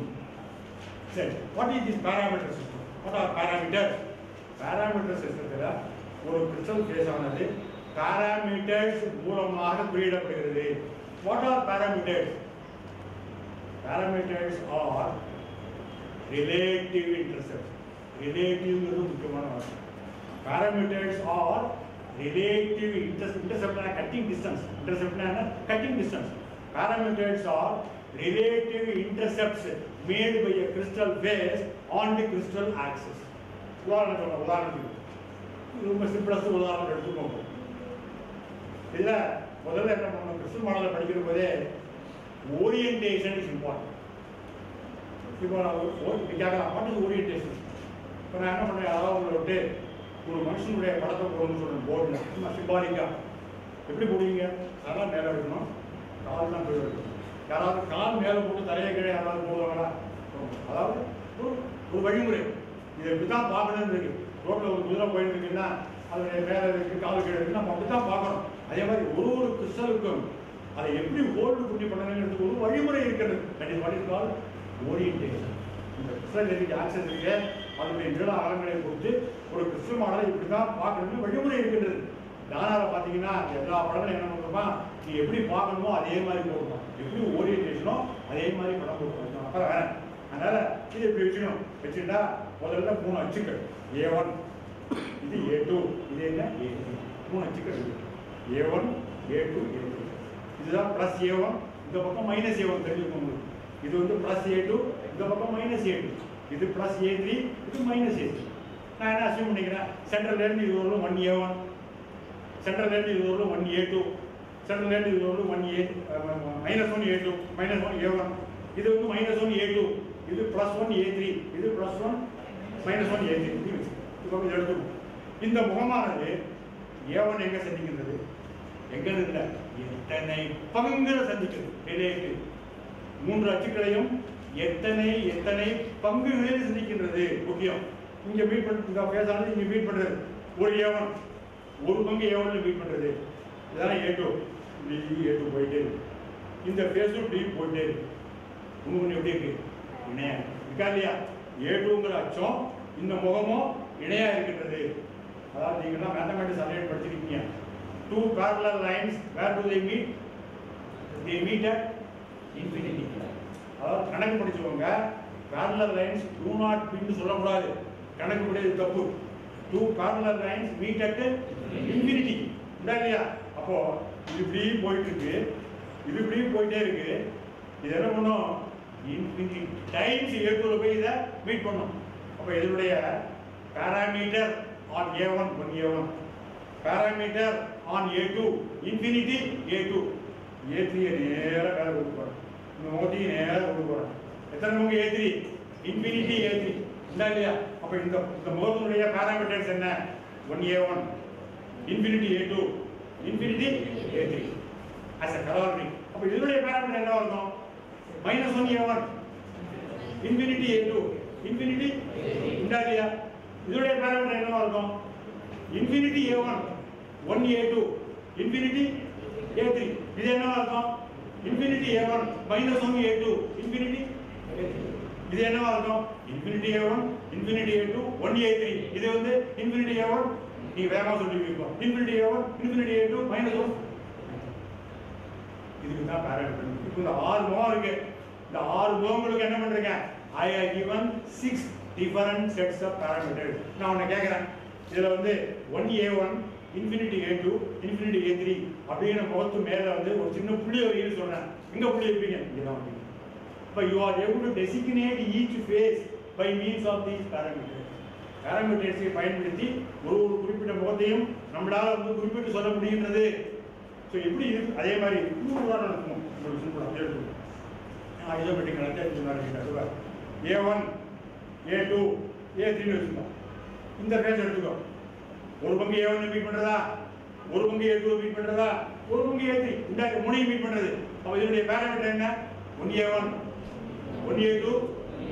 Speaker 1: சரி, what is this parameter system? What are parameters? Parameter சிஸ்டத்தில் ஒரு கிறிஸ்டல் ஃபேஸ் ஆனது பாராமீட்டர்ஸ் மூலமாக குறியிடப்படுகிறது. What are parameters? Parameters are relative intercept. ரிலேட்டிவ்ங்கிறது முக்கியமான வார்த்தை. Parameters are relative intercept cutting distance. இன்டர்செப்ட்னா cutting distance. Parameters are relative intercepts made by a crystal phase on the crystal axis. உதாரணம் உதாரணத்துக்கு ரொம்ப சிம்பிளஸ்ட் உதாரணம் எடுத்துக்கோங்க. இதில் முதல்ல என்ன பண்ணணும், கிறிஸ்டல் மாடலை படிக்கிற போதே ஓரியன்டேஷன் இஸ் இம்பார்ட்டன்ட். இப்போ நான் கேட்கலாம் வாட் இஸ் ஓரியன்டேஷன். இப்போ நான் என்ன பண்ணுறேன், யாராவது உங்களை விட்டு ஒரு மனுஷனுடைய படத்தை போடணும்னு சொல்கிறேன் போர்டில், சும்மா சிம்பாலிக்கா எப்படி போடுவீங்க? அதெல்லாம் மேலே வைக்கணும், கால் தான் போய் வைக்கணும். யாராவது கால் மேலே போட்டு தலையை கீழே யாராவது போடுவாங்களா? அதாவது ஒரு ஒரு வழிமுறை, இதை இப்படி தான் பார்க்கணும்னு இருக்கு. ரோட்டில் ஒரு குதிரை போயிட்டு இருக்குன்னா அதனுடைய மேலே இருக்கு, கால் கீழே இருக்கு, நம்ம அப்படி தான் பார்க்கணும். அதே மாதிரி ஒரு ஒரு கிறிஸ்டலுக்கும் அதை எப்படி ஹோல்டு பண்ணி பண்ணணுங்கிறதுக்கு ஒரு வழிமுறை இருக்கிறது. That is what is called orientation. இந்த கிறிஸ்டல் எதுக்கு ஆக்சஸ் இருக்கு, அதனுடைய நில அலங்களை கொடுத்து ஒரு கிறிஸ்டல் மாடலை இப்படி தான் பார்க்கணும்னு வழிமுறை இருக்கின்றது. தானால பார்த்தீங்கன்னா எல்லா படங்களும் என்ன பண்ணுறோமா, நீ எப்படி பார்க்கணுமோ அதே மாதிரி போடணும், எப்படி ஓரியன்டேஷனோ அதே மாதிரி படம் போட்டுருக்கோம். அப்புறம் வேற அதனால இது இப்படி வச்சுக்கணும். வச்சுட்டா முதல்ல மூணு அச்சுக்கள், ஏ ஒன், இது ஏ டூ, இது என்ன ஏ த்ரீ, மூணு அச்சுக்கள் இருக்கு. A one, A two, A three. இதுதான் ப்ளஸ் ஏ ஒன், இந்த பக்கம் மைனஸ் ஏ ஒன் தெரிஞ்சுக்கோங்க. இது வந்து ப்ளஸ் ஏ டூ, இந்த பக்கம் மைனஸ் ஏ டூ. இது ப்ளஸ் ஏ த்ரீ, இது மைனஸ் ஏ த்ரீ. நான் என்ன அசியூம் பண்ணிக்கிறேன், சென்ட்ரல்லேருந்து இது வரலும் ஒன் ஏ ஒன், சென்ட்ரல்லேருந்து இது வரலும் ஒன் ஏ டூ, சென்ட்ரல்லேருந்து இது வரலும் one A minus one A two, minus one A one, இது வந்து மைனஸ் ஒன் ஏ டூ, இது ப்ளஸ் ஒன் ஏ த்ரீ, இது plus one minus one A three. இப்போ இது எடுத்துக்கணும். இந்த முகமானது ஏ ஒன் எங்கே சந்திக்கின்றது, எங்கே இல்லை, எத்தனை பங்குகளை சந்திக்கிறது. ரிலேட்டிவ் மூன்று அச்சுக்களையும் எத்தனை எத்தனை பங்குகளில் சந்திக்கின்றது முக்கியம். இங்கே மீட் பண்ண இந்த பேசானது இங்கே மீட் பண்ணுறது ஒரு ஏ ஒன், ஒரு பங்கு ஏ ஒன்ல மீட் பண்ணுறது. இதான் ஏ டூ, டி ஏ டூ போயிட்டே இருக்கு. இந்த பேஸும் டி போயிட்டே இருக்கு. உங்களுக்கு எப்படி இருக்கு, இணையா இருக்கா இல்லையா? ஏ டூங்கிற அச்சம் இந்த முகமும் இணையா இருக்கின்றது. அதாவது நீங்கள்லாம் மேத்தமெட்டிக்ஸ் அலைட் படிச்சிருக்கீங்க. Two parallel lines, where do they meet? They meet at infinity. அதாவது கணக்கு படிச்சவங்க parallel lines do not meet சொல்லக்கூடாது, கணக்கு படிச்சது தப்பு. Two parallel lines meet at infinity. உண்டா இல்லையா? அப்போ இது இப்படி போயிட்டு இருக்கு, இது இப்படி போயிட்டே இருக்கு. இது என்ன பண்ணும், இன்ஃபினிட்டி டைம்ஸ் ஏ டூல போய் இதை மீட் பண்ணும். அப்போ இதனுடைய parameter on A one one A one, parameter on A two infinity A two, A three நேராக வேலை கொடுக்க போகிறோம், இந்த மோதி நேராக கொடுக்க போகிறோம். எத்தனை முகம் A three, infinity A three. இல்லை இல்லையா? அப்போ இந்த இந்த முகத்தினுடைய பேராமீட்டர்ஸ் என்ன, one A one, infinity A two, infinity A three as a corollary. அப்போ இதனுடைய பேராமீட்டர் என்னவா இருக்கும், minus one A one, infinity A two, infinity உண்டா இல்லையா? இதனுடைய பேராமீட்டர் என்னவா இருக்கும், infinity A one, one A two, infinity A three. இது என்னவா இருக்கும், infinity A one, minus one A two, infinity A three. இது என்னவா இருக்கும், infinity A one, infinity A two, one A three. இது வந்து இன்ஃபினிட்டி ஏ ஒன், நீங்க வேகமாக சொல்லிருக்கீங்க, infinity A one, infinity A two, minus one. இதுக்கு தான் பேராமீட்டர். இப்போ இந்த ஆறு முகம் இருக்கு, இந்த ஆறு முகங்களுக்கு என்ன பண்றீங்க, I have given six different sets of parameters. நான் உன்னை கேட்குறேன், இதில் வந்து one A one, infinity A two, infinity A three அப்படிங்கிற முகத்து மேலே வந்து ஒரு சின்ன புள்ளி வரையில் சொன்னேன். எங்கே புள்ளி இருப்பீங்க, இங்கே தான் இருப்பீங்க. இப்போ you are able to designate each face by means of these parameters. பேராமீட்டர்ஸை பயன்படுத்தி ஒரு ஒரு குறிப்பிட்ட முகத்தையும் நம்மளால் வந்து குறிப்பிட்டு சொல்ல முடிகின்றது. ஸோ எப்படி இருக்கு, அதே மாதிரி இன்னொரு உதாரணம் இருக்கும், உங்களுக்கு சிம்பிளாக எடுத்துக்கணும். ஐசோமெட்ரிக் கணக்கு ஏ ஒன், ஏ டூ, ஏ த்ரீன்னு வச்சுக்கோம். இந்த ஃபேஸ் எடுத்துக்கோ, ஒரு பங்கு ஏ ஒன் மீட் பண்ணுறதா, ஒரு பங்கு ஏ டூ மீட் பண்ணுறதா, ஒரு பங்கு ஏ த்ரீ, இந்த முனையை மீட் பண்ணுறது. அப்போ இதனுடைய பேராமீட்டர் என்ன, one A one, one A two,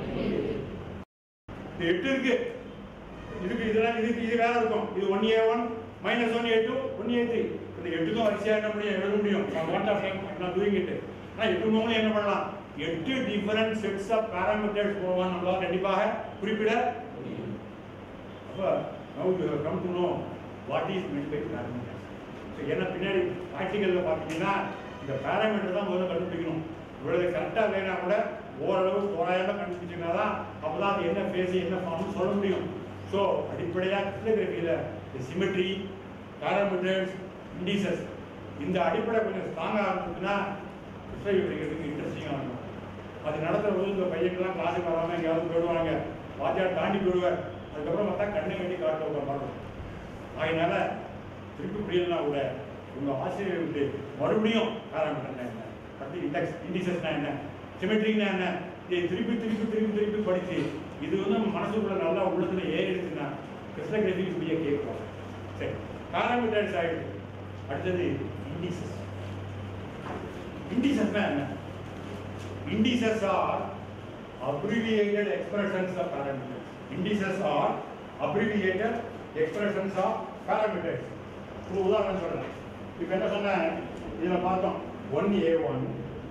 Speaker 1: இது எட்டு இருக்கு. இதுக்கு இதெல்லாம் இதுக்கு இது வேற இருக்கும். இது one A one, minus one A two, one A three. இந்த எட்டுக்கும் வரிசையாக என்ன முடியும், எழுத முடியும். வாட் ஆஃப் டைம் நான் டூயிங் இட். ஆனால் எட்டு மூலம் என்ன பண்ணலாம், எட்டு டிஃபரண்ட் செட்ஸ் ஆஃப் பேராமீட்டர்ஸ் போவான் நம்மளால் கண்டிப்பாக குறிப்பிட. அப்போ now you have come to know what is meant by parameters. So ஏன்னா பின்னாடி ப்ராக்டிக்கலில் பார்த்தீங்கன்னா இந்த பேராமீட்டர் தான் முதல்ல கண்டுபிடிக்கணும். இவ்வளவு கரெக்டாக இல்லைன்னா கூட ஓரளவு தோராயமாக கண்டுபிடிச்சிங்கன்னா தான் அப்போ தான் அது என்ன ஃபேஸ் என்ன ஃபார்ம்னு சொல்ல முடியும். ஸோ அடிப்படையாக கிறிஸ்டோகிராஃபியில் சிமெட்ரி, பேராமீட்டர்ஸ், இண்டிசஸ் இந்த அடிப்படை கொஞ்சம் ஸ்ட்ராங்காக இருந்துச்சுன்னா கிறிஸ்டோகிராஃபிக்கு இன்ட்ரெஸ்டிங்காக இருக்கும். அது நடத்துகிற போது இந்த பையன்கெல்லாம் கிளாஸுக்கு வராமல் எங்கேயாவது போயிடுவாங்க, வாத்தியார் தாண்டி போயிடுவார். அதுக்கப்புறம் பார்த்தா கண்ணை கட்டி காட்ட வைக்க மாட்டோம். அதனால திருப்பி புரியலனா கூட உங்கள் ஆசிரியர் விட்டு மறுபடியும் பேராமீட்டர்னா என்ன, அடுத்து இண்டெக்ஸ் இண்டிசஸ்னா என்ன, சிமெட்ரிக்னா என்ன, இதை திருப்பி திருப்பி திருப்பி திருப்பி படித்து இது வந்து நம்ம மனசுக்குள்ள நல்லா உள்ளத்தில் ஏறிடுச்சுன்னா கிறிஸ்டோகிராஃபிக்கு புரிய கேட்கும். சரி, பேராமீட்டர்ஸ் ஆகிடுது. அடுத்தது இண்டிசஸ். இண்டிசஸ்னா என்ன? Indices are abbreviated expressions of parameters. Indices are abbreviated expressions of parameters. ஒரு உதாரணம் சொல்றேன். இப்போ என்ன சொன்னேன், இதில் பார்த்தோம் ஒன் ஏ ஒன்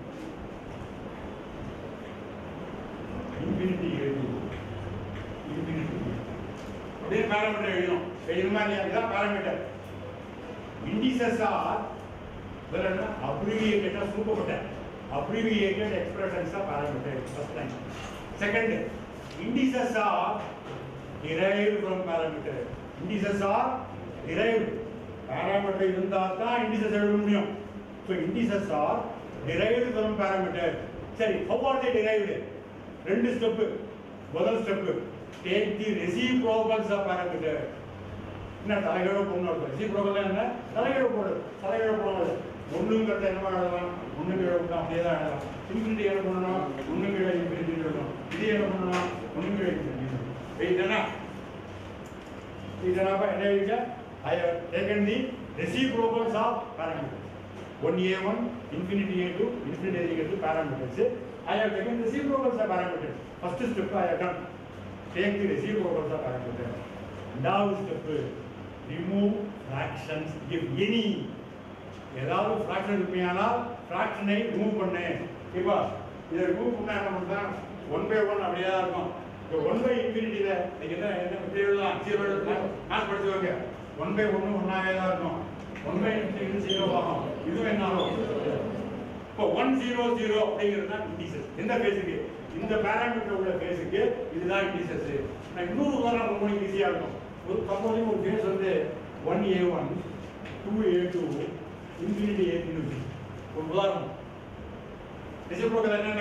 Speaker 1: இன்ஃபினிட்டி எழுதி இன்ஃபினிட்டி அப்படியே பேராமீட்டர் எழுதணும். எழுதுமா இல்லையா? இதுதான் பேராமீட்டர். இண்டிசஸ் ஆர் அப்ரிவியேட்டடா சுருக்கப்பட்ட abbreviated expressions of parameters. First line. Second, indices are derived from parameters. Indices are derived. Parameter இருந்தால் தான் indices எழுத முடியும். So indices are derived from parameters. சரி, how are they derived? ரெண்டு ஸ்டெப். முதல் step, take the reciprocals of parameters. என்ன தலைகீழ போடணும்? reciprocal என்ன? தலைகீழ போடு. தலைகீழ போடுறது ஒண்ணுங்கிறத என்ன எழுதலாம்? ஒண்ணு கீழே விட்டா அப்படியே தான் எழுதலாம். இன்ஃபினிட்டி என்ன பண்ணணும்? ஒண்ணு கீழே இன்ஃபினிட்டி எழுதணும். இது என்ன பண்ணணும்? ஒண்ணு கீழே இன்ஃபினிட்டி. இதுதானா? இதுதானா என்ன எழுதிக்க? I have taken the reciprocals of parameters. one a one, infinity a two, infinity a two parameters. I have taken reciprocals of parameters. First step I have done. Take the reciprocals of parameters. Now step, remove fractions if any. ஏதாவது ஃப்ராக்ஷன் இருப்பீங்கனால் ஃப்ராக்ஷனை ரிமூவ் பண்ணு. இப்போ இதை ரிமூவ் பண்ணால் என்ன பண்ணுறேன்? ஒன் பை ஒன் அப்படியே தான் இருக்கும். இப்போ ஒன் பை இன்ஃபினிட்டியில் நீங்கள் என்ன என்ன இப்படி எழுதலாம்? ஜீரோ எழுதலாம். மேட்ச் படிச்சுவாங்க. ஒன் பை ஒன்று ஒன்றாவே தான் இருக்கும். ஒன் பை இன்ஃபினிட்டி ஜீரோ ஆகும். இதுவும் என்ன ஆகும்? இப்போ ஒன் ஜீரோ ஜீரோ அப்படிங்கிறது தான் இண்டிசஸ். எந்த பேஸுக்கு? இந்த பேராமீட்டர் உள்ள பேஸுக்கு இதுதான் இண்டிசஸ். நான் இன்னொரு உதாரணம் ரொம்ப ஈஸியாக இருக்கும். ஒரு சப்போஸிங் ஒரு பேஸ் வந்து one A one, two A two, infinity A three. ஒரு உதாரணம். ரெசிப்ரோக்கல் என்னென்ன?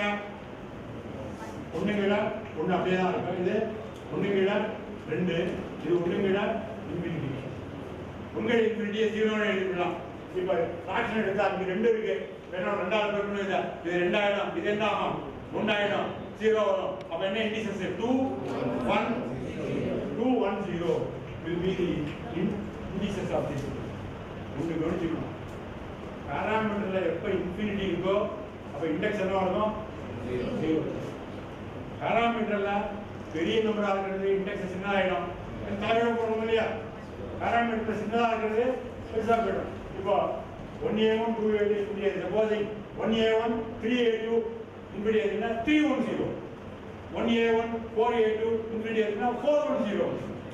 Speaker 1: ஒன்று கீழ ஒன்று அப்படியே தான் இருக்கும். இது ஒன்று கீழ ரெண்டு, இது ஒன்று கீழ இன்ஃபினிட்டி. உங்கள் இன்ஃபினிட்டியை ஜீரோன்னு எழுதிக்கலாம். இப்போ ஃப்ராக்ஷன் எடுத்தா இங்கே ரெண்டு இருக்கு, வேணா ரெண்டாவது பெருக்கணும். இல்லை, இது ரெண்டாயிரம், இது என்ன ஆகும்? ஒன்றாயிரம், ஜீரோ வரும். அப்போ என்ன indices? Two one two one zero will be the indices of this. ஒன்று கவனிச்சுக்கணும். பேராமீட்டர்ல எப்ப இன்ஃபினிட்டி இருக்கோ அப்ப இண்டெக்ஸ் என்ன இருக்கும்? ஜீரோ. பேராமீட்டர்ல பெரிய நம்பரா இருக்கிறது இண்டெக்ஸ் சின்னதா ஆயிடும். தலைகீழ போடணும் இல்லையா? பேராமீட்டர் சின்னதா இருக்கிறது பெருசா போயிடும். இப்போ one A one, two A two, infinity. Supposing one A one, three A two, infinity எதுனா three one zero. One A one, four A two, infinity எதுனா ஃபோர் ஒன் ஜீரோ.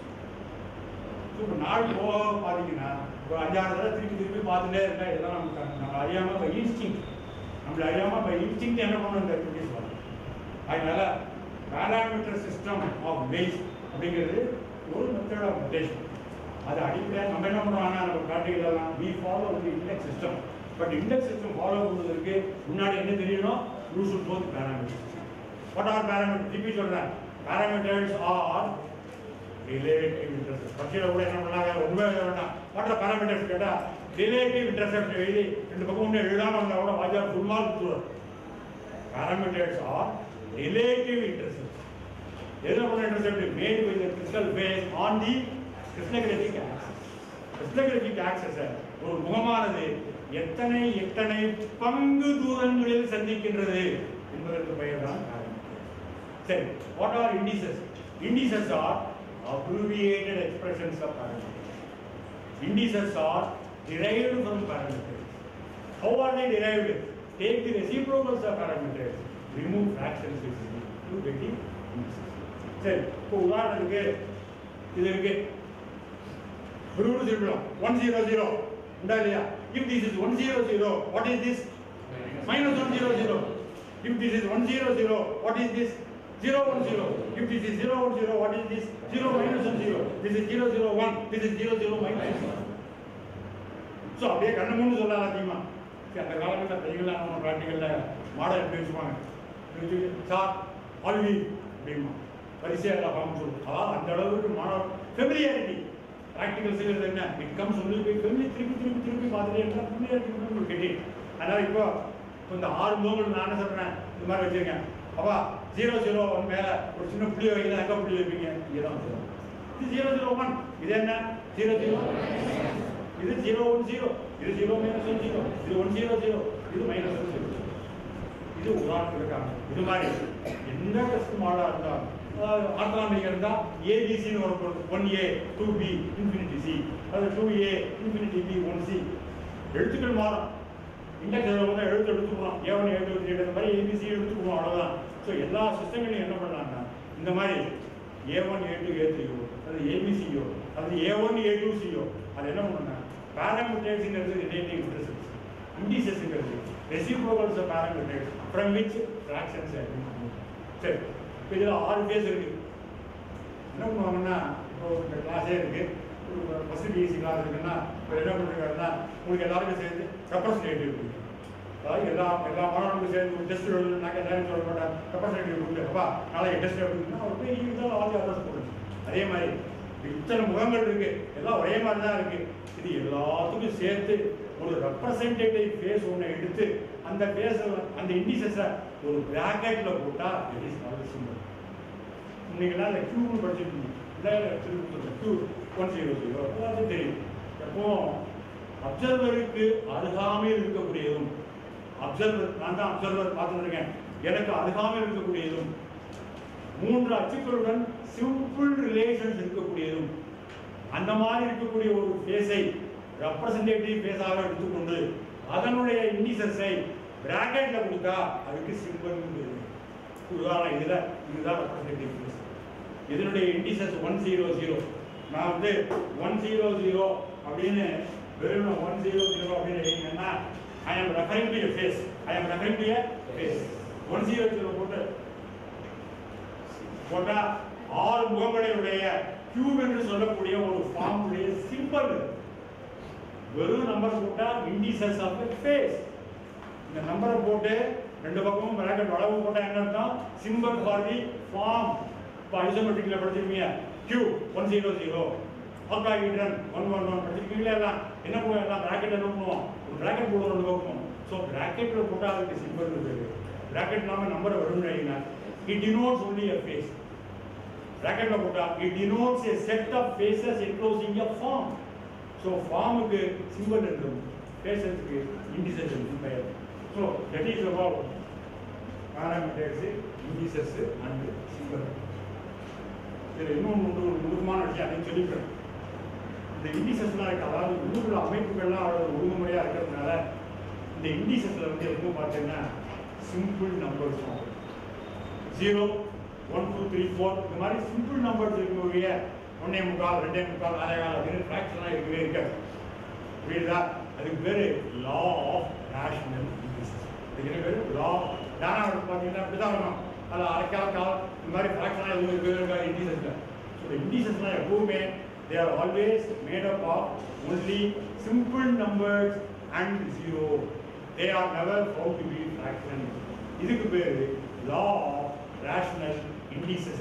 Speaker 1: இப்போ நாள் போக பார்த்தீங்கன்னா இப்போ அஞ்சாறு தடவை திருப்பி திருப்பி பார்த்துட்டே இருந்தா இதெல்லாம் நமக்கு நம்ம அறியாமல் இப்போ இன்ஸ்டிங் நம்மளை அறியாமல் இப்போ இன்ஸ்டிங் என்ன பண்ணணும் கற்றுக்கிட்டு சொல்லலாம். அதனால பேராமீட்டர் சிஸ்டம் ஆஃப் வெய்ஸ் அப்படிங்கிறது ஒரு மெத்தட் ஆஃப் நோட்டேஷன். அது அடிப்படையாக நம்ம என்ன பண்ணுறோம்னா நம்ம ப்ராக்டிக்கலாம் we follow the index system. But index system follow பண்ணுறதுக்கு முன்னாடி என்ன தெரியணும்? You should know the parameter system. What are parameter? திருப்பி சொல்கிறேன். Parameters are relative intercept. பட்சியில் கூட என்ன பண்ணாங்க? ரொம்ப வேண்டாம். வாட் ஆர் பேராமீட்டர்ஸ் கேட்டால் ரிலேட்டிவ் இன்டர்செப்ட் எழுதி ரெண்டு பக்கம் ஒன்று எழுதாமல் இருந்தால் கூட வாஜார் ஃபுல் மார்க் கொடுத்துருவார். Parameters are relative intercept. எதில் பண்ண intercept? Made with the crystal face on the கிறிஸ்டோகிராஃபிக் axes. Crystallographic axes ஒரு முகமானது எத்தனை எத்தனை பங்கு தூரங்களில் சந்திக்கின்றது என்பதற்கு பெயர் தான் பேராமீட்டர். சரி, what are indices? Indices are abbreviated expressions of parameters. Indices are derived from parameters. How are they derived? Take the reciprocals of parameters, remove fractions to get the indices. சரி, இப்போ உதாரணத்துக்கு இது இருக்கு. குரூப் சொல்றோம் one zero zero உண்டா இல்லையா? If this is one zero zero, what is this? minus one zero zero. If this is one zero zero, what is this? zero one zero. If this is zero one zero, what is this? zero minus one zero. This is zero zero one. This is zero zero minus one. So அப்படியே கண்ணு மூணு சொல்லலாம் அதிகமா. அந்த காலத்துல பையங்களா நம்ம பிராக்டிகல்ல மாடல் எப்படி வச்சுப்பாங்க. சார் ஆல்வி அப்படிமா. பரிசையா ஃபார்ம் சொல்லுவோம். அதான் அந்த அளவுக்கு மாடல் ஃபெமிலியாரிட்டி. பிராக்டிகல் செய்யறது என்ன? It comes only by family திருப்பி திருப்பி திருப்பி பார்த்துட்டே இருந்தால் ஃபெமிலியாரிட்டி உங்களுக்கு கெட்டி. அதனால இப்போ இந்த ஆறு முகங்கள் நான் என்ன சொல்றேன் இந்த மாதிரி வச்சிருக்கேன். அப்பா ஜீரோ ஜீரோ ஒன் மேல ஒரு சின்ன புள்ளி வைக்கலாம், எங்க புள்ளி வைப்பீங்க? இதுதான் இது ஜீரோ ஜீரோ ஒன். இது என்ன? Zero zero. இது ஜீரோ ஒன் ஜீரோ. இது ஜீரோ மைனஸ் ஒன் ஜீரோ. இது ஒன் ஜீரோ ஜீரோ. இது மைனஸ் ஒன் ஜீரோ. இது உதாரணத்துக்கு இருக்காங்க. இது மாதிரி எந்த டெஸ்ட் மாடலா இருந்தாலும் ஆர்த்தோனாமிக் இருந்தா ஏபிசின்னு ஒரு one A two B infinity C, அது two A infinity B one C. எழுத்துக்கள் மாறும். இண்டெக்ஸ் வந்து எழுத்து எடுத்துக்கிறோம், A one A two three இந்த மாதிரி ஏபிசி எடுத்துக்கிறோம், அவ்வளோதான். ஸோ எல்லா சிஸ்டங்களையும் என்ன பண்ணலாம்னா இந்த மாதிரி ஏ ஒன் ஏ டூ ஏ த்ரீயோ அது ஏபிசியோ அது ஏ ஒன் ஏ டூ சியோ அது என்ன பண்ணணும்னா பேராமீட்டர்ஸ்ங்கிறது ரிலேட்டிவ் இன்டர்செப்ட்ஸ், இண்டிசஸ்ங்கிறது reciprocals of parameters from which fractions. சரி, இப்போ இதில் ஆறு பேஸ் இருக்கு. என்ன பண்ணுவாங்கன்னா இப்போ இந்த கிளாஸே இருக்கு, ஃபர்ஸ்ட் பிஎஸ்சி கிளாஸ் இருக்குன்னா இப்போ என்ன பண்ணுறாருன்னா உங்களுக்கு எல்லாருக்கும் சேர்ந்து ரெப்ரஸன்டேட்டிவ் இருக்கு. அதாவது எல்லா எல்லா மாணவர்களுக்கும் சேர்ந்து ஒரு டெஸ்ட் எழுதுனாக்க எல்லாரும் சொல்ல மாட்டாங்க ரெப்ரஸன்டேட்டிவ் கொடுத்து அப்பா நாளைக்கு டெஸ்ட் எழுதுனா அவர் போய் ஈஸியாக ஆல் அட்ரஸ் போடுங்க. அதே மாதிரி இத்தனை முகங்கள் இருக்கு, எல்லாம் ஒரே மாதிரி தான் இருக்கு. இது எல்லாத்துக்கும் சேர்த்து ஒரு ரெப்ரஸன்டேட்டிவ் ஃபேஸ் ஒன்று எடுத்து அந்த ஃபேஸ் அந்த இண்டிசஸை ஒரு பிராக்கெட்ல போட்டா இட் இஸ் நாட் சிம்பிள். இன்னைக்கெல்லாம் அந்த கியூ படிச்சுட்டு கியூ ஒன் ஜீரோ ஜீரோ அதாவது தெரியும். எப்போ அப்சர்வருக்கு அருகாமையில் இருக்கக்கூடியதும், அப்சர்வர் நான் தான் அப்சர்வர் பார்த்துருக்கேன், எனக்கு அருகாமையில் இருக்கக்கூடியதும், மூன்று அச்சுக்களுடன் சிம்பிள் ரிலேஷன்ஸ் இருக்கக்கூடியதும், அந்த மாதிரி இருக்கக்கூடிய ஒரு ஃபேஸை ரெப்ரஸன்டேட்டிவ் ஃபேஸாக எடுத்துக்கொண்டு அதனுடைய இண்டிசஸை பிராக்கெட்ல கொடுத்தா அதுக்கு சிம்பிள். உதாரணம் இதுல இதுதான் ரெப்ரஸன்டேட்டிவ் ஃபேஸ். இதனுடைய இண்டிசஸ் ஒன் ஜீரோ ஜீரோ. நான் வந்து ஒன் ஜீரோ ஜீரோ அப்படின்னு வெறும் ஒன் ஜீரோ ஜீரோ அப்படின்னு எழுதிங்கன்னா I am referring to a face. I am referring to a face. One zero zero போட்டு போட்டா ஆறு முகங்களுடைய கியூப் என்று சொல்லக்கூடிய ஒரு ஃபார்முடைய சிம்பிள். வெறும் நம்பர் போட்டா இண்டிசஸ் ஆஃப் தி ஃபேஸ். இந்த நம்பரை போட்டு ரெண்டு பக்கமும் பிராக்கெட் அளவு போட்டா என்ன அர்த்தம்? Simple for the form. இப்போ ஐசோமெட்ரிக்ல படிச்சிருக்கீங்க கியூ one zero zero, octahedron one one one படிச்சிருக்கீங்களா? எல்லாம் என்ன பண்ணுவோம்? எல்லாம் பிராக்கெட் என்ன பண்ணுவோம்? ஒரு பிராக்கெட் போடுவோம் ரெண்டு பக்கம். ஸோ பிராக்கெட்ல போட்டா அதுக்கு சிம்பிள் இருக்கு. பிராக்கெட் இல்லாம நம்பரை வரும்னா it denotes only a face. பிராக்கெட்ல போட்டா it denotes a set of faces enclosing a form. So ஃபார்முக்கு சிம்பிள் இருக்கும், ஃபேஸஸ்க்கு இண்டிசஸ் இருக்கும். So that is about parameters, indices and simple. இதில் இன்னொன்று ஒன்று ஒரு முக்கியமான விஷயம் அதையும் சொல்லிக்கிறேன். இந்த இண்டிசஸ்லாம் இருக்கு, அதாவது உள்ளூர் அமைப்புகள்லாம் அவ்வளோ ஒழுங்குமுறையாக இருக்கிறதுனால இந்த இண்டிசஸில் வந்து எப்பவும் பார்த்தீங்கன்னா சிம்பிள் நம்பர்ஸ் ஆகும். Zero one two three four இந்த மாதிரி சிம்பிள் நம்பர்ஸ் இருக்கக்கூடிய ஒன்னே முக்கால் ரெண்டே முக்கால் நாலே கால் அப்படின்னு ஃப்ராக்ஷனாக இருக்கவே இருக்காது. புரியுதா? அதுக்கு பேர் லா ஆஃப் ரேஷனல் இண்டிசஸ். இதுக்கு பேர் லா. தானா பார்த்தீங்கன்னா அப்படி தான் வரணும். அதில் அரைக்கால் கால் இந்த மாதிரி ஃப்ராக்ஷனாக எதுவும் இருக்கவே இருக்காது இண்டிசஸில். ஸோ இண்டிசஸ்லாம் எப்பவுமே they are always made up of only simple numbers and zero. They are never found to be fractions. இதுக்கு பேர் law of rational indices.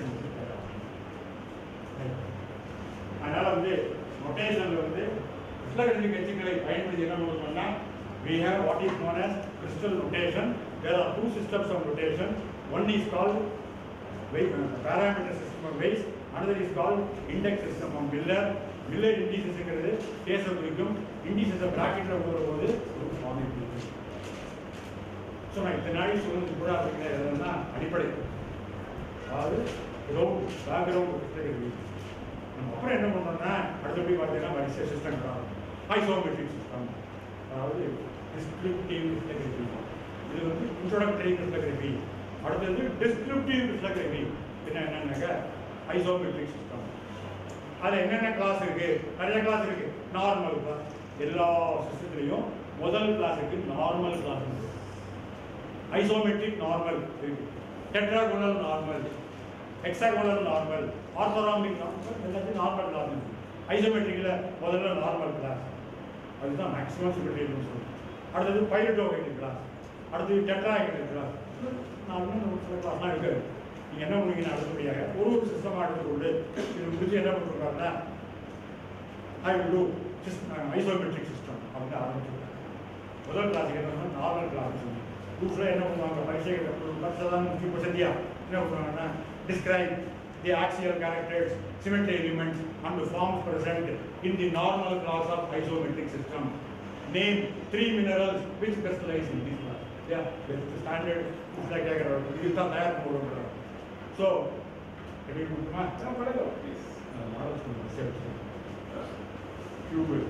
Speaker 1: அதனால வந்து நோட்டேஷன்ல வந்து கிறிஸ்டல் எச்சுக்களை பயன்படுத்தி என்ன பண்ணோம்னா we have what is known as crystal notation. There are two systems of notation. One is called parameter system of weights. Another is called index system of Miller. Miller indices ங்கிறது கேஸ குறிக்கும். இண்டிசஸை பிராக்கெட்ல போடும்போது ஒரு ஃபார்முலா இருக்கு. ஸோ நான் இந்த நாளை சொல்றது கூட அப்படிங்கிற எதுனா அடிப்படை, அதாவது கிரவுண்ட் பேக்ரவுண்ட் இருக்கு. நம்ம அப்புறம் என்ன பண்ணோம்னா அடுத்தபடி பார்த்தீங்கன்னா வரிசை சிஸ்டம் கிடையாது, ஐசோமெட்ரிக் சிஸ்டம், அதாவது டிஸ்கிரிப்டிவ் கிறிஸ்டோகிராஃபி. இது வந்து இன்ட்ரோடக்டரி கிறிஸ்டோகிராஃபி. அடுத்தது டிஸ்கிரிப்டிவ் கிறிஸ்டோகிராஃபி. என்ன என்னன்னாக்க ஐசோமெட்ரிக் சிஸ்டம். அதில் என்னென்ன கிளாஸ் இருக்கு? நிறைய கிளாஸ் இருக்கு. நார்மல் கிளாஸ் எல்லா சிஸ்டத்துலையும் முதல் கிளாஸ் இருக்கு, நார்மல் கிளாஸ் இருக்கு. ஐசோமெட்ரிக் நார்மல் இருக்கு, tetragonal normal, hexagonal normal, orthorhombic normal, எல்லாத்தையும் நார்மல் கிளாஸ். ஐசோமெட்ரிக்ல முதல்ல நார்மல் கிளாஸ். அதுதான் மேக்ஸிமம் சிமெட்ரி சொல்லுவோம். அடுத்தது பைலட்டோகைனல் கிளாஸ், அடுத்தது டெட்ராஹெட்ரல் கிளாஸ். நான் இன்னும் சில கிளாஸ்லாம் இருக்கு. நீங்கள் என்ன பண்ணுவீங்கன்னா அடுத்தபடியாக ஒரு ஒரு சிஸ்டமாக எடுத்துக்கொண்டு இது முடிச்சு என்ன பண்ணுறாங்கன்னா I will do isometric system அப்படின்னு ஆரம்பிச்சுருக்காங்க. முதல் கிளாஸுக்கு என்ன நார்மல் கிளாஸ் சொல்லி தூசரா என்ன பண்ணுவாங்க பரிசைகள் பரிசதான் முக்கிய சந்தியா என்ன பண்ணுவாங்கன்னா describe the axial characters symmetry elements and the forms present in the normal class of isometric system. Name three minerals which crystallize in this class. Yeah, that's the standard. It's like that. This is the higher mode. So, can you put my? No, please. Models from the set. Cube.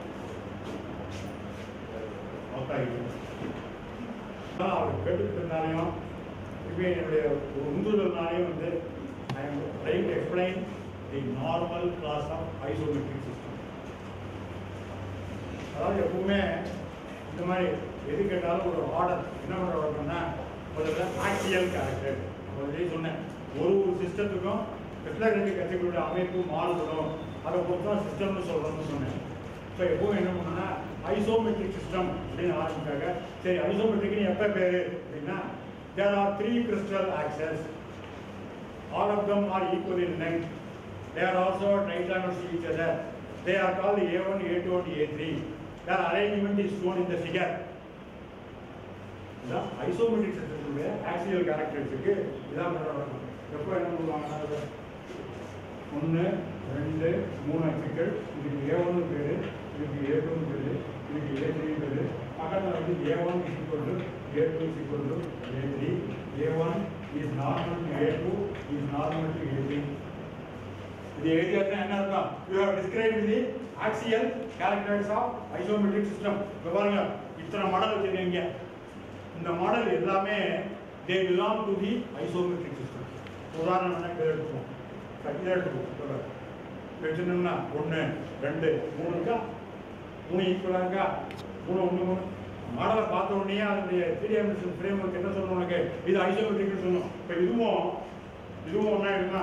Speaker 1: Okay. Now, get it to Narayan. If we have Undu Narayan, I am trying to explain the normal class of isometric system. அதாவது எப்பவுமே இந்த மாதிரி எது கேட்டாலும் ஒரு ஆர்டர் என்ன பண்ணுறோம்னா முதல்ல ஆக்சியல் கேரக்டர் முதலே சொன்னேன். ஒரு ஒரு சிஸ்டத்துக்கும் ரெஃப்ளெக்டட் கட்சிகளுடைய அமைப்பு மாறுபடும், அதை பொறுத்து தான் சிஸ்டம்னு சொல்கிறோம்னு சொன்னேன். ஸோ எப்பவும் என்ன பண்ணோம்னா ஐசோமெட்ரிக் சிஸ்டம் அப்படின்னு ஆரம்பிச்சாங்க. சரி, ஐசோமெட்ரிக்னு எப்போ பேர் அப்படின்னா there are three crystal axes. All of them are equal in length. They are also triangles to each other. They are called A one, A two, and A three. Their arrangement is shown in the figure. The isometric system is axial characteristic. இதான் எப்போ என்ன பண்ணுவாங்க ஒன்று ரெண்டு மூணு அச்சுக்கள். இதுக்கு ஏ ஒன்று பேர், இதுக்கு ஏ டூ பேர், இதுக்கு ஏ த்ரீ பேர். பக்கத்தில் வந்து A one is equal to A two is equal to A three. A one is normal to A two, is normal to A three. The area is என்ன இருக்கும்? You have described the axial characters of isometric system. இப்போ பாருங்க இத்தனை மாடல் வச்சிருக்கீங்க. இந்த மாடல் எல்லாமே they belong to the isometric system. உதாரணம் என்ன எடுத்துப்போம், இதை எடுத்துப்போம். வச்சுனோம்னா ஒன்று ரெண்டு மூணு இருக்கா, மூணு ஈக்குவலாக இருக்கா, மூணு ஒன்று மூணு மாடலை பார்த்த உடனே அதனுடைய த்ரீ டைமென்ஷன் ஃப்ரேம் ஒர்க் என்ன சொல்லணும் உனக்கு, இது ஐசோமெட்ரிக்னு சொல்லணும். இப்போ இதுவும் இதுவும் ஒன்றா இருக்குமா,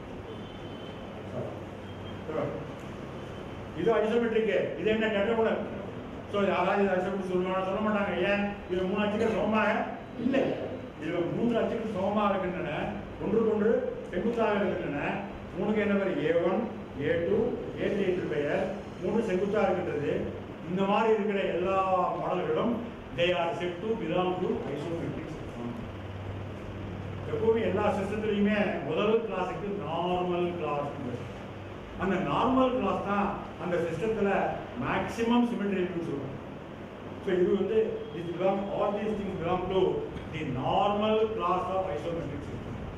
Speaker 1: இது ஐசோமெட்ரிக்கு, இது என்ன டெட்ராகோனல். ஸோ யாராவது இது ஐசோமெட்ரிக் சொல்லுவாங்க, சொல்ல மாட்டாங்க. ஏன் இது மூணு அச்சுக்கள் சமமாக இல்லை, இது மூன்று அச்சுக்கள் சமமாக இருக்கின்றன, ஒன்றுக்கு ஒன்று செங்குத்தாக இருக்கின்றன. மூணுக்கு என்ன பேர், A one A two A three என்று பெயர். மூணு செங்குத்தாக இருக்கின்றது. இந்த மாதிரி இருக்கிற எல்லா மாடல்களும் they are said to belong to isometric system. எப்பவுமே எல்லா சிஸ்டத்துலையுமே முதல் கிளாஸுக்கு நார்மல் கிளாஸ், அந்த நார்மல் கிளாஸ் தான் அந்த சிஸ்டத்தில் மேக்ஸிமம் சிமெட்ரின்னு சொல்லுவோம். ஸோ இது வந்து this belong, all these things belong to the normal class of isometric system.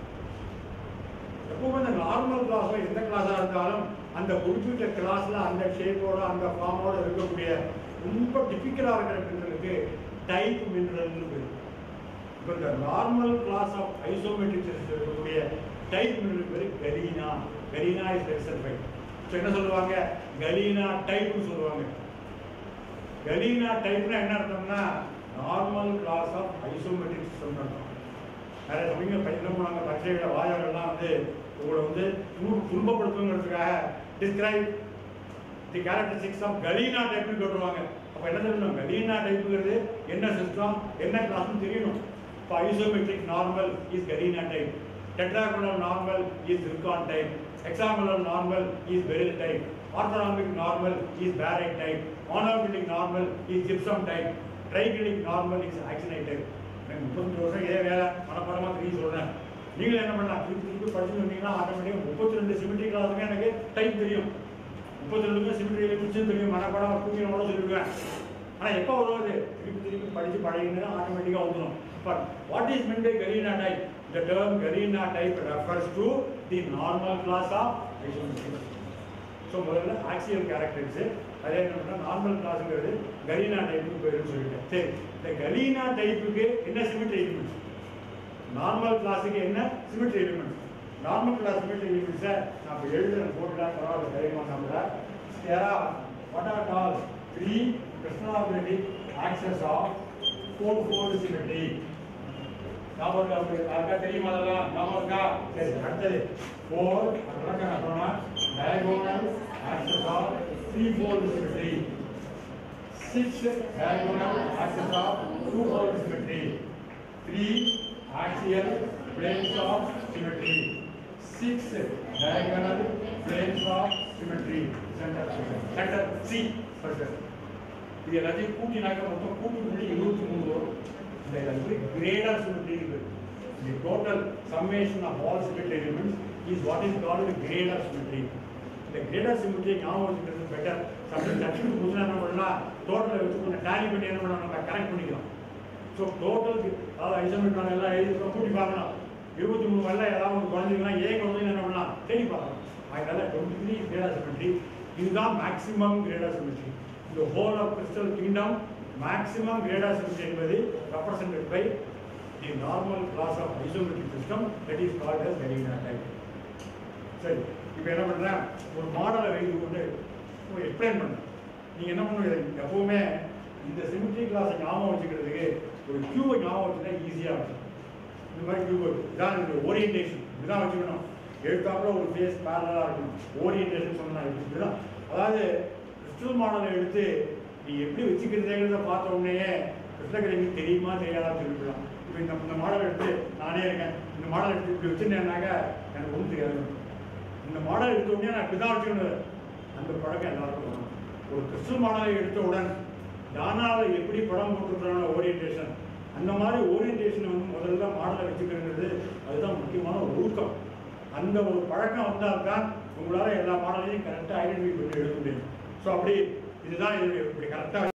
Speaker 1: எப்பவுமே இந்த நார்மல் கிளாஸோ எந்த கிளாஸாக இருந்தாலும் அந்த குறிப்பிட்ட கிளாஸில் அந்த ஷேப்போட அந்த ஃபார்மோட இருக்கக்கூடிய ரொம்ப டிபிக்கலாக இருக்கிற மினரலுக்கு டைப் மினரல்னு பேர். இப்போ இந்த normal class of isometric system இருக்கக்கூடிய டைப் மினரல் பேர் galena. Galena is a sulphide. So என்ன சொல்லுவாங்க, கலீனா டைப்னு சொல்லுவாங்க. கலீனா டைப்னா என்ன அர்த்தம்னா normal class of isometric system அர்த்தம். நிறைய சமயம் பையன் போனாங்க பச்சையோட வாயாடெல்லாம் வந்து உங்களை வந்து துன்பப்படுத்துங்கிறதுக்காக describe the characteristics of galena டைப்னு கேட்டுருவாங்க. அப்போ என்ன தெரியணும், கலீனா டைப்புங்கிறது என்ன சிஸ்டம் என்ன கிளாஸ்னு தெரியணும். இப்போ isometric normal is galena type, tetragonal normal is zircon type, hexagonal normal is beryl type, orthorhombic normal is barite type, monoclinic normal is gypsum type, triclinic normal is axinite type. எனக்கு முப்பத்தஞ்சு வருஷம் இதே வேலை மனப்பாடமாக தெரியும் சொல்கிறேன். நீங்களும் என்ன பண்ணலாம், திருப்பி திருப்பி படிச்சு வந்தீங்கன்னா ஆட்டோமேட்டிக்காக முப்பத்தி ரெண்டு சிமெட்ரி கிளாஸுமே எனக்கு டைப் தெரியும், முப்பத்தி ரெண்டுமே சிமெட்ரி எலிமெண்ட்ஸும் தெரியும், மனப்பாடம் தூக்கினோட சொல்லிடுவேன். ஆனால் எப்போ வருவது, திருப்பி திருப்பி படித்து பழகினா ஆட்டோமேட்டிக்காக வந்துடும். But what is meant by Galena type? The term Galena type refers to the normal class of isometric. So முதல்ல ஆக்சியல் கேரக்டரிக்ஸு, அதே என்ன பண்ணால் நார்மல் கிளாஸுங்கிறது கலீனா டைப்புக்கு போயிடுன்னு சொல்லிட்டேன். சரி, இந்த கலீனா டைப்புக்கு என்ன சிமெட்ரி எலிமெண்ட்ஸ், நார்மல் கிளாஸுக்கு என்ன symmetry elements? Normal class symmetry எலிமெண்ட்ஸை நான் இப்போ எழுதுறேன், போட்டுலாம் பரவாயில்ல தைரியமாக நம்மள there are what are called three crystallographic axes of four fold symmetry. ஞாபகம் இருக்கா? தெரியுமா? அதெல்லாம் ஞாபகம் இருக்கா? சரி, அடுத்தது ஃபோர் அப்புறமா diagonal axes of three fold symmetry. Six diagonal axes of two fold symmetry. Three axial planes of symmetry. Six diagonal planes of symmetry. Center center C first. இது எல்லாத்தையும் கூட்டினாக்க மொத்தம் கூட்டு புள்ளி இருபத்தி மூணு வரும். இந்த எல்லாத்துக்கு கிரேட் ஆஃப் சிமெட்ரி இருக்கு. The total summation of all symmetry elements is what is called the grade of symmetry. The grade of symmetry ஞாபகம் வச்சுக்கிறது பெட்டர். சம்டைம்ஸ் டச்சுக்கு புதுசா என்ன பண்ணலாம், டோட்டலை வச்சு கொஞ்சம் டேலி பண்ணி என்ன பண்ணலாம், நம்ம கரெக்ட் பண்ணிக்கலாம். ஸோ டோட்டல் அதாவது ஐசோமெட்ரான் எல்லாம் எழுதி கூட்டி பார்க்கணும். இருபத்தி மூணு வரல ஏதாவது ஒன்று குறைஞ்சிக்கலாம், ஏ குறைஞ்சி என்ன பண்ணலாம் தேடி பார்க்கலாம். அதனால twenty three grade of symmetry. இதுதான் மேக்ஸிமம் கிரேட் ஆஃப் சிமெட்ரி. இந்த whole of crystal kingdom maximum grade of symmetry என்பது represented by the normal class of isometric system that is called as galena type. சரி, இப்போ என்ன பண்ணுறேன், ஒரு மாடலை வைத்து கொண்டு எக்ஸ்பிளைன் பண்ணுறேன். நீங்கள் என்ன பண்ணுவீங்க, எப்போவுமே இந்த சிமெட்ரி கிளாஸை ஞாபகம் வச்சுக்கிறதுக்கு ஒரு கியூவை ஞாபகம் வச்சுன்னா ஈஸியாக இருக்கும். இந்த மாதிரி கியூ இதான் இந்த ஓரியன்டேஷன் இதுதான் வச்சுக்கணும். எடுத்தாப்புல ஒரு ஃபேஸ் பேரலாக இருக்கணும். ஓரியன்டேஷன் சொன்னால் இதுதான். அதாவது கிறிஸ்டல் மாடலை எடுத்து நீ எப்படி வச்சுக்கிறதுங்கிறத பார்த்த உடனேயே கிருஷ்ணகிரிக்கு தெரியுமா தெரியாதான்னு சொல்லிவிடலாம். இப்போ இந்த இந்த மாடல் எடுத்து நானே இருக்கேன், இந்த மாடல் எடுத்து இப்படி வச்சுருந்தேன்னாக்க எனக்கு ஒன்றும் தெரியாது. இந்த மாடல் எடுத்த உடனே நான் இப்படி தான் வச்சுக்கணும். அந்த பழக்கம் எல்லாருக்கும் வரும். ஒரு கிறிஸ்டல் மாடலை எடுத்தவுடன் தானாவில் எப்படி படம் போட்டுருக்கான ஓரியன்டேஷன், அந்த மாதிரி ஓரியன்டேஷனை வந்து முதல்ல மாடலை வச்சுக்கிறது அதுதான் முக்கியமான ஒழுக்கம். அந்த ஒரு பழக்கம் வந்தால்தான் உங்களால் எல்லா மாடலையும் கரெக்டாக ஐடென்டிஃபை பண்ணி எழுத முடியும். ஸோ அப்படி இதுதான் இது இப்படி கரெக்டாக